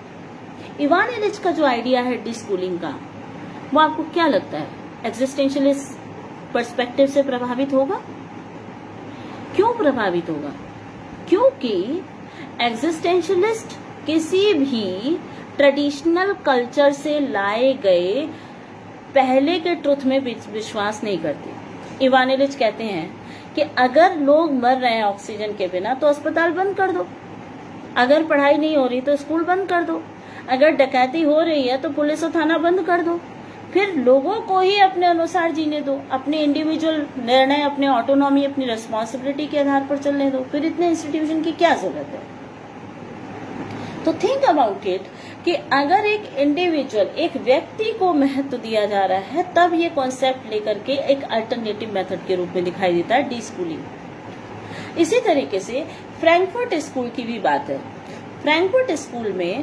इलिच का जो आइडिया है डी स्कूलिंग का, वो आपको क्या लगता है एग्जिस्टेंशियलिस्ट पर्सपेक्टिव से प्रभावित होगा? क्यों प्रभावित होगा? क्योंकि एग्जिस्टेंशियलिस्ट किसी भी ट्रेडिशनल कल्चर से लाए गए पहले के ट्रुथ में विश्वास नहीं करते। इवान इलिच कहते हैं कि अगर लोग मर रहे हैं ऑक्सीजन के बिना तो अस्पताल बंद कर दो, अगर पढ़ाई नहीं हो रही तो स्कूल बंद कर दो, अगर डकैती हो रही है तो पुलिस और थाना बंद कर दो, फिर लोगों को ही अपने अनुसार जीने दो, अपने इंडिविजुअल निर्णय, अपने ऑटोनॉमी, अपनी रिस्पॉन्सिबिलिटी के आधार पर चलने दो, फिर इतने इंस्टीट्यूशन की क्या जरूरत है। तो थिंक अबाउट इट कि अगर एक इंडिविजुअल, एक व्यक्ति को महत्व दिया जा रहा है, तब ये कॉन्सेप्ट लेकर के एक अल्टरनेटिव मेथड के रूप में दिखाई देता है डी स्कूलिंग। इसी तरीके से फ्रैंकफर्ट स्कूल की भी बात है। फ्रैंकफर्ट स्कूल में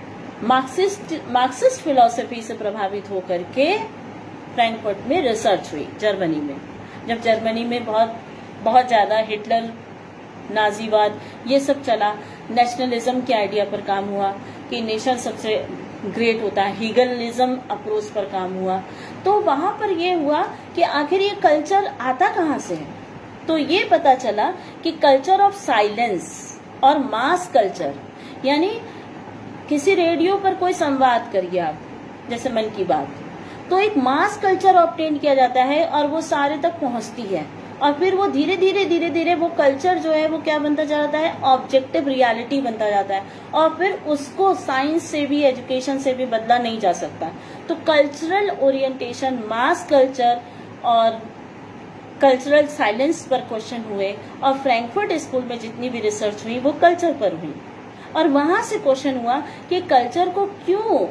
मार्क्सिस्ट फिलॉसफी से प्रभावित होकर के फ्रैंकफर्ट में रिसर्च हुई जर्मनी में। जब जर्मनी में बहुत ज्यादा हिटलर, नाजीवाद ये सब चला, नेशनलिज्म के आइडिया पर काम हुआ कि नेशन सबसे ग्रेट होता है, हीगलिज्म अप्रोच पर काम हुआ। तो वहां पर ये हुआ कि आखिर ये कल्चर आता कहाँ से है। तो ये पता चला कि कल्चर ऑफ साइलेंस और मास कल्चर, यानी किसी रेडियो पर कोई संवाद करिए आप, जैसे मन की बात, तो एक मास कल्चर ऑब्टेन किया जाता है और वो सारे तक पहुंचती है, और फिर वो धीरे धीरे वो कल्चर जो है वो क्या बनता जाता है, ऑब्जेक्टिव रियलिटी बनता जाता है, और फिर उसको साइंस से भी, एजुकेशन से भी बदला नहीं जा सकता। तो कल्चरल ओरिएंटेशन, मास कल्चर और कल्चरल साइलेंस पर क्वेश्चन हुए, और फ्रैंकफर्ट स्कूल में जितनी भी रिसर्च हुई वो कल्चर पर हुई, और वहां से क्वेश्चन हुआ कि कल्चर को क्यों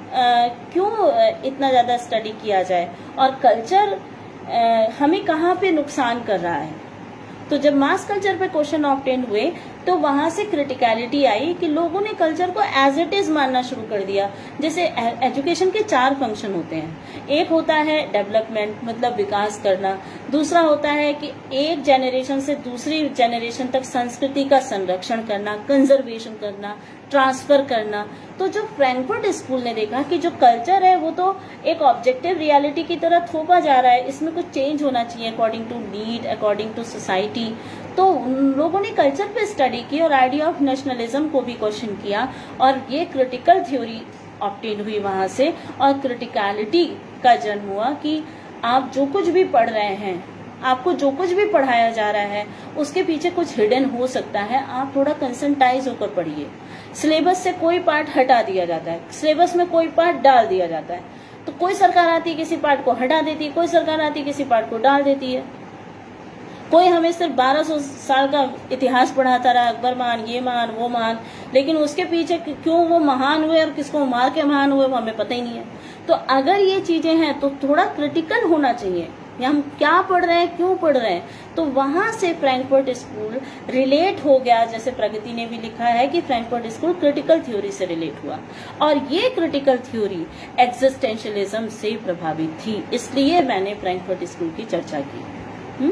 इतना ज्यादा स्टडी किया जाए, और कल्चर हमें कहाँ पे नुकसान कर रहा है। तो जब मास कल्चर पे क्वेश्चन ऑब्टेन हुए तो वहां से क्रिटिकलिटी आई कि लोगों ने कल्चर को एज इट इज मानना शुरू कर दिया। जैसे एजुकेशन के 4 फंक्शन होते हैं। एक होता है डेवलपमेंट, मतलब विकास करना। दूसरा होता है कि एक जनरेशन से दूसरी जनरेशन तक संस्कृति का संरक्षण करना, कंजर्वेशन करना, ट्रांसफर करना। तो जो फ्रैंकफर्ट स्कूल ने देखा कि जो कल्चर है वो तो एक ऑब्जेक्टिव रियलिटी की तरह थोपा जा रहा है, इसमें कुछ चेंज होना चाहिए according to need, according to society. तो उन लोगों ने कल्चर पे स्टडी की और आइडिया ऑफ नेशनलिज्म को भी क्वेश्चन किया, और ये क्रिटिकल थ्योरी ऑब्टेन हुई वहां से। और क्रिटिकलिटी का जन्म हुआ कि आप जो कुछ भी पढ़ रहे हैं, आपको जो कुछ भी पढ़ाया जा रहा है उसके पीछे कुछ हिडन हो सकता है, आप थोड़ा कंसंट्राइज होकर पढ़िए। सिलेबस से कोई पार्ट हटा दिया जाता है, सिलेबस में कोई पार्ट डाल दिया जाता है। तो कोई सरकार आती है किसी पार्ट को हटा देती है, कोई सरकार आती है किसी पार्ट को डाल देती है। कोई हमें सिर्फ 1200 साल का इतिहास पढ़ाता रहा, अकबर महान, ये महान, वो महान, लेकिन उसके पीछे क्यों वो महान हुए और किसको मार के महान हुए वो हमें पता ही नहीं है। तो अगर ये चीजें हैं तो थोड़ा क्रिटिकल होना चाहिए, या हम क्या पढ़ रहे हैं, क्यों पढ़ रहे हैं। तो वहां से फ्रैंकफर्ट स्कूल रिलेट हो गया। जैसे प्रगति ने भी लिखा है कि फ्रैंकफर्ट स्कूल क्रिटिकल थ्योरी से रिलेट हुआ, और ये क्रिटिकल थ्योरी एग्जिस्टेंशियलिज्म से प्रभावित थी, इसलिए मैंने फ्रैंकफर्ट स्कूल की चर्चा की।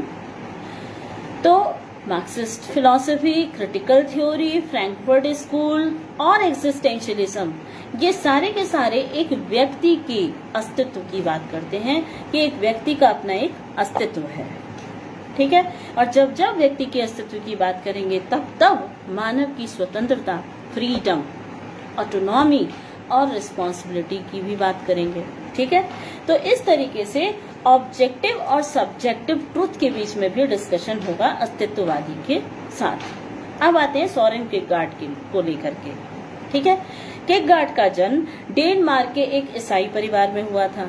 तो Marxist philosophy, critical theory, Frankfurt school और एग्जिस्टेंशियलिज्म, ये सारे के सारे एक व्यक्ति के अस्तित्व की बात करते हैं कि एक व्यक्ति का अपना एक अस्तित्व है, ठीक है। और जब जब व्यक्ति के अस्तित्व की बात करेंगे तब तब मानव की स्वतंत्रता, फ्रीडम, ऑटोनॉमी और रिस्पॉन्सिबिलिटी की भी बात करेंगे, ठीक है। तो इस तरीके से ऑब्जेक्टिव और सब्जेक्टिव ट्रुथ के बीच में भी डिस्कशन होगा अस्तित्ववादी के साथ। अब आते हैं सोरेन किरकेगार्ड को लेकर के, ठीक है। किरकेगार्ड का जन्म डेनमार्क के एक ईसाई परिवार में हुआ था।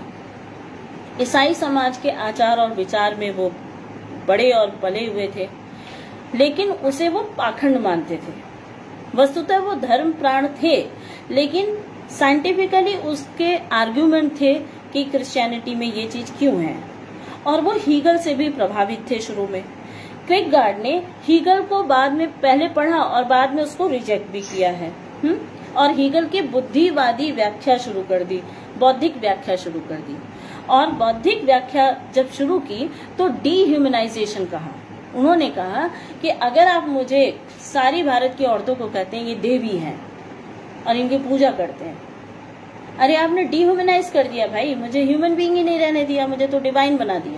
ईसाई समाज के आचार और विचार में वो बड़े और पले हुए थे, लेकिन उसे वो पाखंड मानते थे। वस्तुतः वो धर्म प्राण थे, लेकिन साइंटिफिकली उसके आर्ग्यूमेंट थे कि क्रिश्चियनिटी में ये चीज क्यों है, और वो हीगल से भी प्रभावित थे शुरू में। किरकेगार्ड ने हीगल को बाद में पहले पढ़ा और बाद में उसको रिजेक्ट भी किया है, और हीगल की बुद्धिवादी व्याख्या शुरू कर दी, बौद्धिक व्याख्या शुरू कर दी। और बौद्धिक व्याख्या जब शुरू की तो डीह्यूमनाइजेशन कहा। उन्होंने कहा कि अगर आप मुझे सारी भारत की औरतों को कहते हैं ये देवी हैं और इनकी पूजा करते हैं, अरे आपने डीह्यूमनाइज कर दिया भाई, मुझे ह्यूमन बीइंग ही नहीं रहने दिया, मुझे तो डिवाइन बना दिया।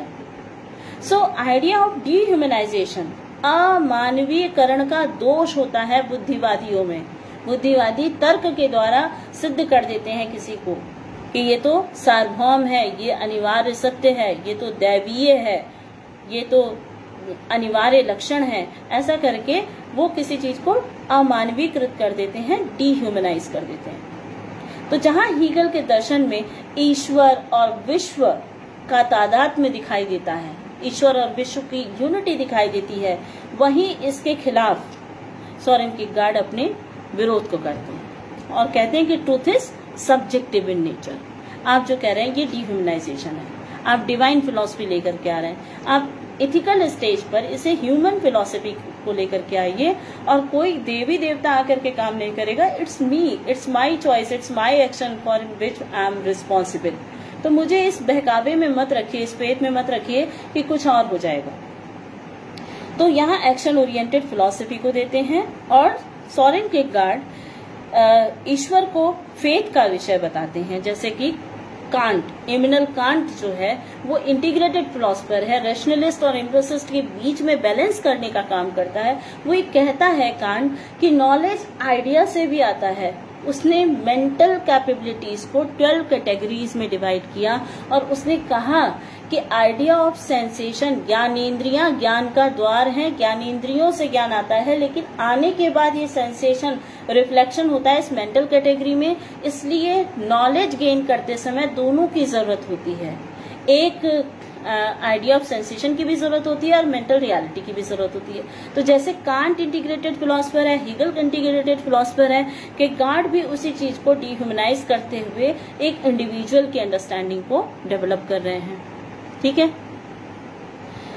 सो आइडिया ऑफ डीह्यूमनाइजेशन, अमानवीयकरण का दोष होता है बुद्धिवादियों में। बुद्धिवादी तर्क के द्वारा सिद्ध कर देते हैं किसी को कि ये तो सार्वभौम है, ये अनिवार्य सत्य है, ये तो दैवीय है, ये तो अनिवार्य लक्षण है। ऐसा करके वो किसी चीज को अमानवीकृत कर देते हैं, डीह्यूमनाइज कर देते हैं। तो जहां हीगल के दर्शन में ईश्वर और विश्व का तादाद में दिखाई देता है, ईश्वर और विश्व की यूनिटी दिखाई देती है, वहीं इसके खिलाफ सोरेन किरकेगार्ड अपने विरोध को करते हैं और कहते हैं कि truth is subjective in nature. आप जो कह रहे हैं ये डीह्यूमनाइजेशन है, आप डिवाइन फिलॉसफी लेकर के आ रहे हैं, आप एथिकल स्टेज पर इसे ह्यूमन फिलॉसफी को लेकर के आइए, और कोई देवी देवता आकर के काम नहीं करेगा। It's me, it's my choice, it's my action for which I am responsible. तो मुझे इस बहकावे में मत रखिए, इस फेथ में मत रखिए कि कुछ और हो जाएगा। तो यहाँ एक्शन ओरिएंटेड फिलॉसफी को देते हैं, और सोरेन किरकेगार्ड ईश्वर को फेथ का विषय बताते हैं। जैसे कि कांट, इमैनुअल कांट जो है वो इंटीग्रेटेड फिलोसफर है, रैशनलिस्ट और एम्पिरिसिस्ट के बीच में बैलेंस करने का काम करता है। वो ये कहता है कांट कि नॉलेज आइडिया से भी आता है। उसने मेंटल कैपेबिलिटीज को 12 कैटेगरीज में डिवाइड किया, और उसने कहा कि आइडिया ऑफ सेंसेशन, ज्ञानेंद्रियां ज्ञान का द्वार है, ज्ञानेंद्रियों से ज्ञान आता है, लेकिन आने के बाद ये सेंसेशन रिफ्लेक्शन होता है इस मेंटल कैटेगरी में। इसलिए नॉलेज गेन करते समय दोनों की जरूरत होती है, एक आइडिया ऑफ सेंसेशन की भी जरूरत होती है और मेंटल रियलिटी की भी जरूरत होती है। तो जैसे कांट इंटीग्रेटेड फिलोसफर है, हीगल इंटीग्रेटेड फिलोसफर है, किरकेगार्ड भी उसी चीज को डीह्यूमनाइज करते हुए एक इंडिविजुअल की अंडरस्टैंडिंग को डेवलप कर रहे हैं, ठीक है।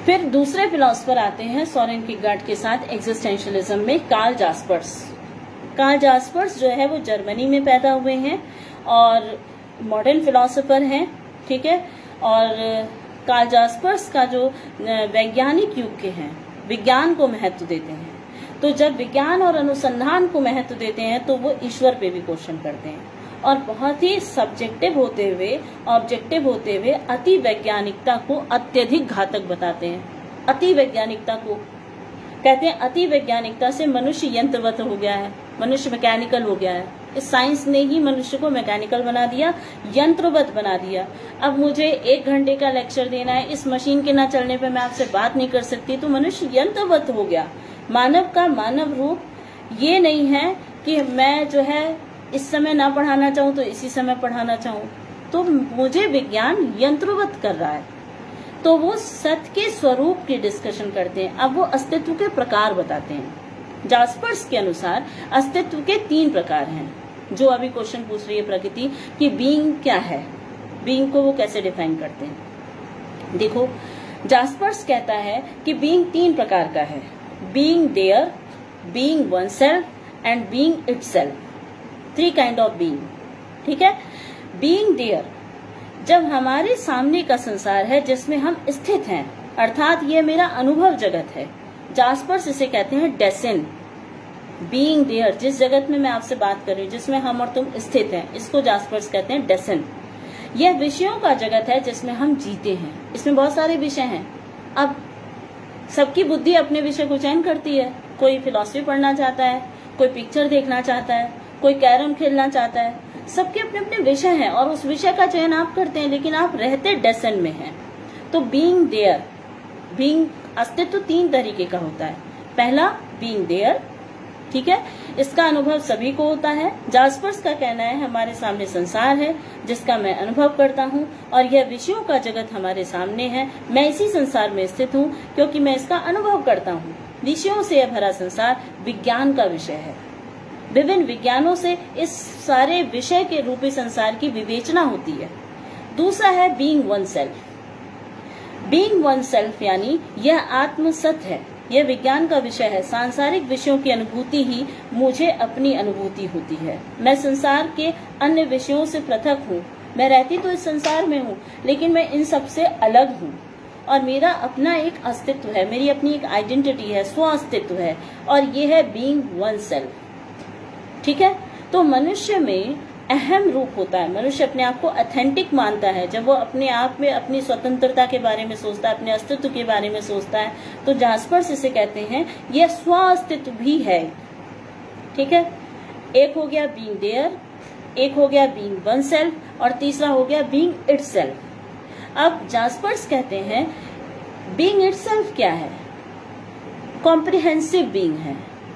फिर दूसरे फिलोसफर आते हैं सोरेन किरकेगार्ड के साथ एग्जिस्टेंशियलिज्म में, कार्ल जास्पर्स। कार्ल जास्पर्स जो है वो जर्मनी में पैदा हुए हैं और मॉडर्न फिलोसोफर हैं, ठीक है। और कार्ल जास्पर्स का जो वैज्ञानिक युग के हैं, विज्ञान को महत्व देते हैं। तो जब विज्ञान और अनुसंधान को महत्व देते हैं तो वो ईश्वर पे भी क्वेश्चन करते हैं और बहुत ही सब्जेक्टिव होते हुए, ऑब्जेक्टिव होते हुए अति वैज्ञानिकता को अत्यधिक घातक बताते हैं। अति वैज्ञानिकता को कहते हैं, अति वैज्ञानिकता से मनुष्य यंत्रवत हो गया है, मनुष्य मैकेनिकल हो गया है। इस साइंस ने ही मनुष्य को मैकेनिकल बना दिया, यंत्रवत बना दिया। अब मुझे 1 घंटे का लेक्चर देना है, इस मशीन के ना चलने पे मैं आपसे बात नहीं कर सकती, तो मनुष्य यंत्रवत हो गया। मानव का मानव रूप ये नहीं है कि मैं जो है इस समय ना पढ़ाना चाहूँ तो इसी समय पढ़ाना चाहूँ, तो मुझे विज्ञान यंत्रवत कर रहा है। तो वो सत्य के स्वरूप की डिस्कशन करते हैं। अब वो अस्तित्व के प्रकार बताते हैं। जास्पर्स के अनुसार अस्तित्व के 3 प्रकार हैं। जो अभी क्वेश्चन पूछ रही है प्रकृति कि बीइंग क्या है, बीइंग को वो कैसे डिफाइन करते हैं। देखो, जास्पर्स कहता है कि बीइंग 3 प्रकार का है, being there, being oneself and being itself. 3 kind of being, ठीक है। बीइंग देयर, जब हमारे सामने का संसार है जिसमें हम स्थित हैं, अर्थात ये मेरा अनुभव जगत है। जास्पर्स इसे कहते हैं डेसिन। बीइंग देयर, जिस जगत में मैं आपसे बात कर रही हूँ, जिसमें हम और तुम स्थित हैं, इसको जास्पर्स कहते हैं डेसिन। यह विषयों का जगत है जिसमें हम जीते हैं। इसमें बहुत सारे विषय हैं। अब सबकी बुद्धि अपने विषय को चयन करती है। कोई फिलॉसफी पढ़ना चाहता है, कोई पिक्चर देखना चाहता है, कोई कैरम खेलना चाहता है। सबके अपने अपने विषय हैं और उस विषय का चयन आप करते हैं, लेकिन आप रहते डेसन में हैं। तो बीइंग देयर, बीइंग अस्तित्व 3 तरीके का होता है। पहला बीइंग देयर, ठीक है, इसका अनुभव सभी को होता है। जास्पर्स का कहना है हमारे सामने संसार है जिसका मैं अनुभव करता हूँ और यह विषयों का जगत हमारे सामने है। मैं इसी संसार में स्थित हूँ क्योंकि मैं इसका अनुभव करता हूँ। विषयों से भरा संसार विज्ञान का विषय है। विभिन्न विज्ञानों से इस सारे विषय के रूपी संसार की विवेचना होती है। दूसरा है being oneself. Being oneself यानी यह आत्म सत्य है, यह विज्ञान का विषय है। सांसारिक विषयों की अनुभूति ही मुझे अपनी अनुभूति होती है। मैं संसार के अन्य विषयों से पृथक हूँ। मैं रहती तो इस संसार में हूँ, लेकिन मैं इन सब से अलग हूँ और मेरा अपना एक अस्तित्व है, मेरी अपनी एक आइडेंटिटी है, स्व अस्तित्व है, और ये है बीइंग वन सेल्फ, ठीक है। तो मनुष्य में अहम रूप होता है। मनुष्य अपने आप को ऑथेंटिक मानता है जब वो अपने आप में अपनी स्वतंत्रता के बारे में सोचता है, अपने अस्तित्व के बारे में सोचता है। तो जास्पर्स इसे कहते हैं यह स्व अस्तित्व भी है, ठीक है। एक हो गया बीइंग देयर, एक हो गया बीइंग वन सेल्फ और तीसरा हो गया बीइंग इटसेल्फ। अब जास्पर्स कहते हैं बीइंग इटसेल्फ क्या है? कॉम्प्रिहेंसिव बीइंग है।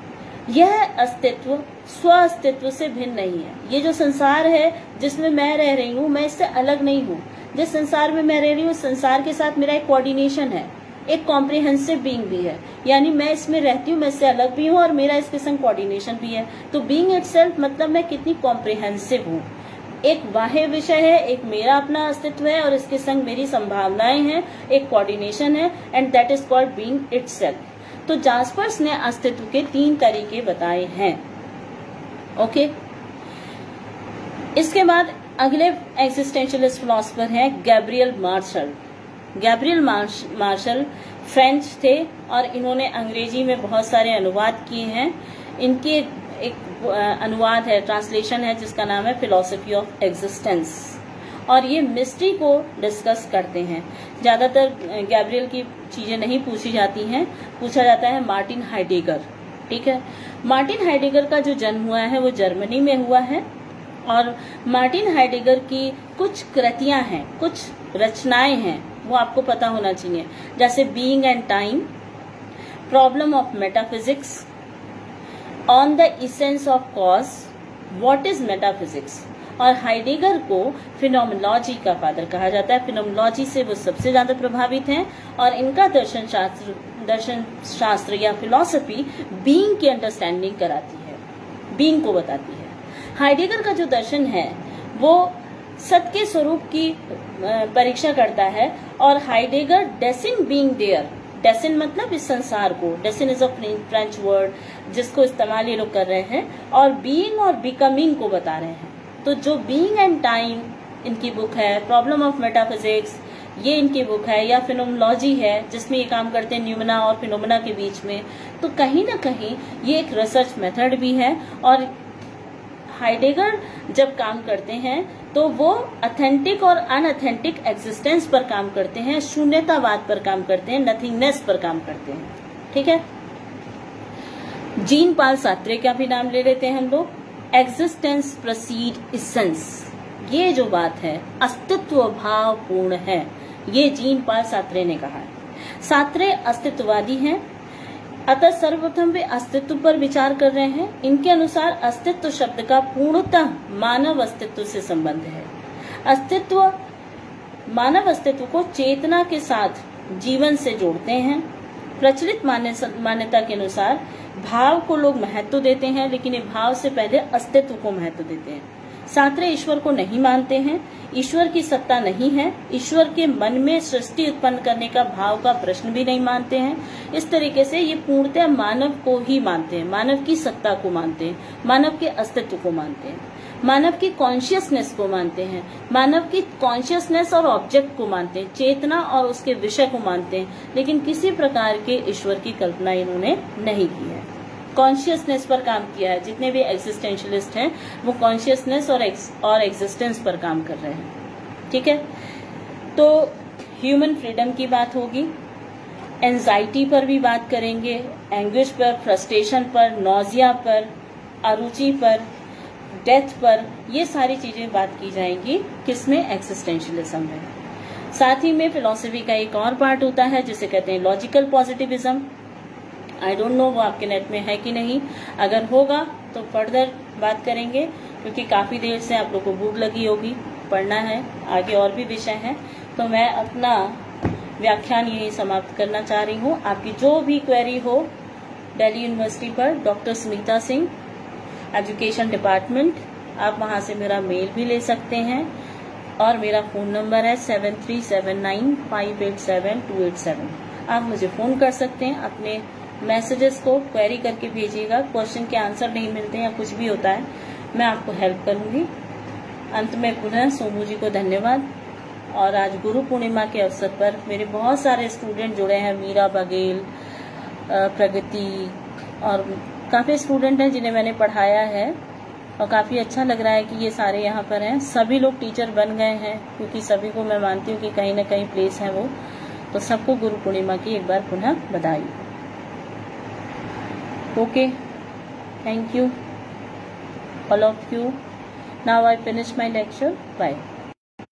यह अस्तित्व स्व अस्तित्व से भिन्न नहीं है। ये जो संसार है जिसमें मैं रह रही हूँ, मैं इससे अलग नहीं हूँ। जिस संसार में मैं रह रही हूँ, संसार के साथ मेरा एक कोऑर्डिनेशन है, एक कॉम्प्रिहेंसिव बीइंग भी है। यानी मैं इसमें रहती हूँ, मैं इससे अलग भी हूँ और मेरा इसके संग कोऑर्डिनेशन भी है। तो बीइंग इटसेल्फ मतलब मैं कितनी कॉम्प्रिहेंसिव हूँ। एक बाह्य विषय है, एक मेरा अपना अस्तित्व है और इसके संग मेरी संभावनाएं हैं, एक कोऑर्डिनेशन है, and that is called being itself. तो जास्पर्स ने अस्तित्व के 3 तरीके बताए हैं। ओके, इसके बाद अगले एक्सिस्टेंशियलिस्ट फिलोसोफर हैं Gabriel Marcel. Gabriel Marcel French थे और इन्होंने अंग्रेजी में बहुत सारे अनुवाद किए हैं। इनके एक अनुवाद है, ट्रांसलेशन है, जिसका नाम है फिलॉसफी ऑफ एग्जिस्टेंस, और ये मिस्ट्री को डिस्कस करते हैं। ज्यादातर गैब्रियल की चीजें नहीं पूछी जाती हैं, पूछा जाता है मार्टिन हाइडेगर, ठीक है। मार्टिन हाइडेगर का जो जन्म हुआ है वो जर्मनी में हुआ है और मार्टिन हाइडेगर की कुछ कृतियां हैं, कुछ रचनाएं हैं, वो आपको पता होना चाहिए, जैसे being and time, problem of metaphysics, on the essence of cause, what is metaphysics. और हाइडेगर को फिनोमेनोलॉजी का फादर कहा जाता है। फिनोमेनोलॉजी से वो सबसे ज्यादा प्रभावित हैं और इनका दर्शन शास्त्र या फिलॉसफी बीइंग की अंडरस्टैंडिंग कराती है, बीइंग को बताती है। हाइडेगर का जो दर्शन है वो सत्य के स्वरूप की परीक्षा करता है। और Heidegger Dasein being there, Dasein मतलब इस संसार को, Dasein is a French word जिसको इस्तेमाल ये लोग कर रहे हैं, और बीइंग और बिकमिंग को बता रहे हैं। तो जो बीइंग एंड टाइम इनकी बुक है, प्रॉब्लम ऑफ मेटाफिजिक्स ये इनकी बुक है, या फिनोमेनोलॉजी है जिसमें ये काम करते हैं न्यूमना और फिनोमेना के बीच में। तो कहीं ना कहीं ये एक रिसर्च मेथड भी है। और हाइडेगर जब काम करते हैं तो वो ऑथेंटिक और अनऑथेंटिक एग्जिस्टेंस पर काम करते हैं, शून्यतावाद पर काम करते हैं, नथिंगनेस पर काम करते हैं। ठीक है। जीन पाल सार्त्रे का भी नाम ले लेते हैं हम लोग। एग्जिस्टेंस प्रोसीड इसेंस, ये जो बात है अस्तित्व भाव पूर्ण है, ये जीन पाल सार्त्रे ने कहा है। सार्त्रे अस्तित्ववादी हैं, अतः सर्वप्रथम वे अस्तित्व पर विचार कर रहे हैं। इनके अनुसार अस्तित्व शब्द का पूर्णतः मानव अस्तित्व से संबंध है। अस्तित्व, मानव अस्तित्व को चेतना के साथ जीवन से जोड़ते हैं। प्रचलित मान्यता के अनुसार भाव को लोग महत्व देते हैं, लेकिन ये भाव से पहले अस्तित्व को महत्व देते हैं। सार्त्रे ईश्वर को नहीं मानते हैं, ईश्वर की सत्ता नहीं है, ईश्वर के मन में सृष्टि उत्पन्न करने का भाव का प्रश्न भी नहीं मानते हैं। इस तरीके से ये पूर्णतः मानव को ही मानते हैं, मानव की सत्ता को मानते हैं, मानव के अस्तित्व को मानते हैं, मानव की कॉन्शियसनेस को मानते हैं, मानव की कॉन्शियसनेस और ऑब्जेक्ट को मानते हैं, चेतना और उसके विषय को मानते हैं, लेकिन किसी प्रकार के ईश्वर की कल्पना इन्होंने नहीं की है। कॉन्शियसनेस पर काम किया है। जितने भी एग्जिस्टेंशलिस्ट हैं वो कॉन्शियसनेस और एग्जिस्टेंस पर काम कर रहे हैं। ठीक है। तो ह्यूमन फ्रीडम की बात होगी, एंजाइटी पर भी बात करेंगे, एंग्विश पर, फ्रस्ट्रेशन पर, नोजिया पर, अरुचि पर, डेथ पर, ये सारी चीजें बात की जाएंगी किसमें, एग्जिस्टेंशलिज्म में। साथ ही में फिलॉसफी का एक और पार्ट होता है जिसे कहते हैं logical positivism. I don't know वो आपके नेट में है कि नहीं, अगर होगा तो फर्दर बात करेंगे, क्योंकि काफी देर से आप लोग को भूख लगी होगी, पढ़ना है, आगे और भी विषय हैं। तो मैं अपना व्याख्यान यही समाप्त करना चाह रही हूँ। आपकी जो भी क्वेरी हो दिल्ली यूनिवर्सिटी पर, doctor Sunita Singh, education department, आप वहां से मेरा मेल भी ले सकते हैं, और मेरा फोन नंबर है 7379587287। आप मुझे फोन कर सकते हैं, अपने मैसेजेस को क्वेरी करके भेजिएगा। क्वेश्चन के आंसर नहीं मिलते या कुछ भी होता है, मैं आपको हेल्प करूंगी। अंत में पुनः सोमू जी को धन्यवाद। और आज गुरु पूर्णिमा के अवसर पर मेरे बहुत सारे स्टूडेंट जुड़े हैं, मीरा बघेल, प्रगति, और काफी स्टूडेंट हैं जिन्हें मैंने पढ़ाया है, और काफी अच्छा लग रहा है कि ये सारे यहाँ पर हैं। सभी लोग टीचर बन गए हैं, क्योंकि सभी को मैं मानती हूँ कि कहीं न कहीं प्लेस है वो। तो सबको गुरु पूर्णिमा की एक बार पुनः बधाई। Okay, thank you all of you. Now I finish my lecture. Bye.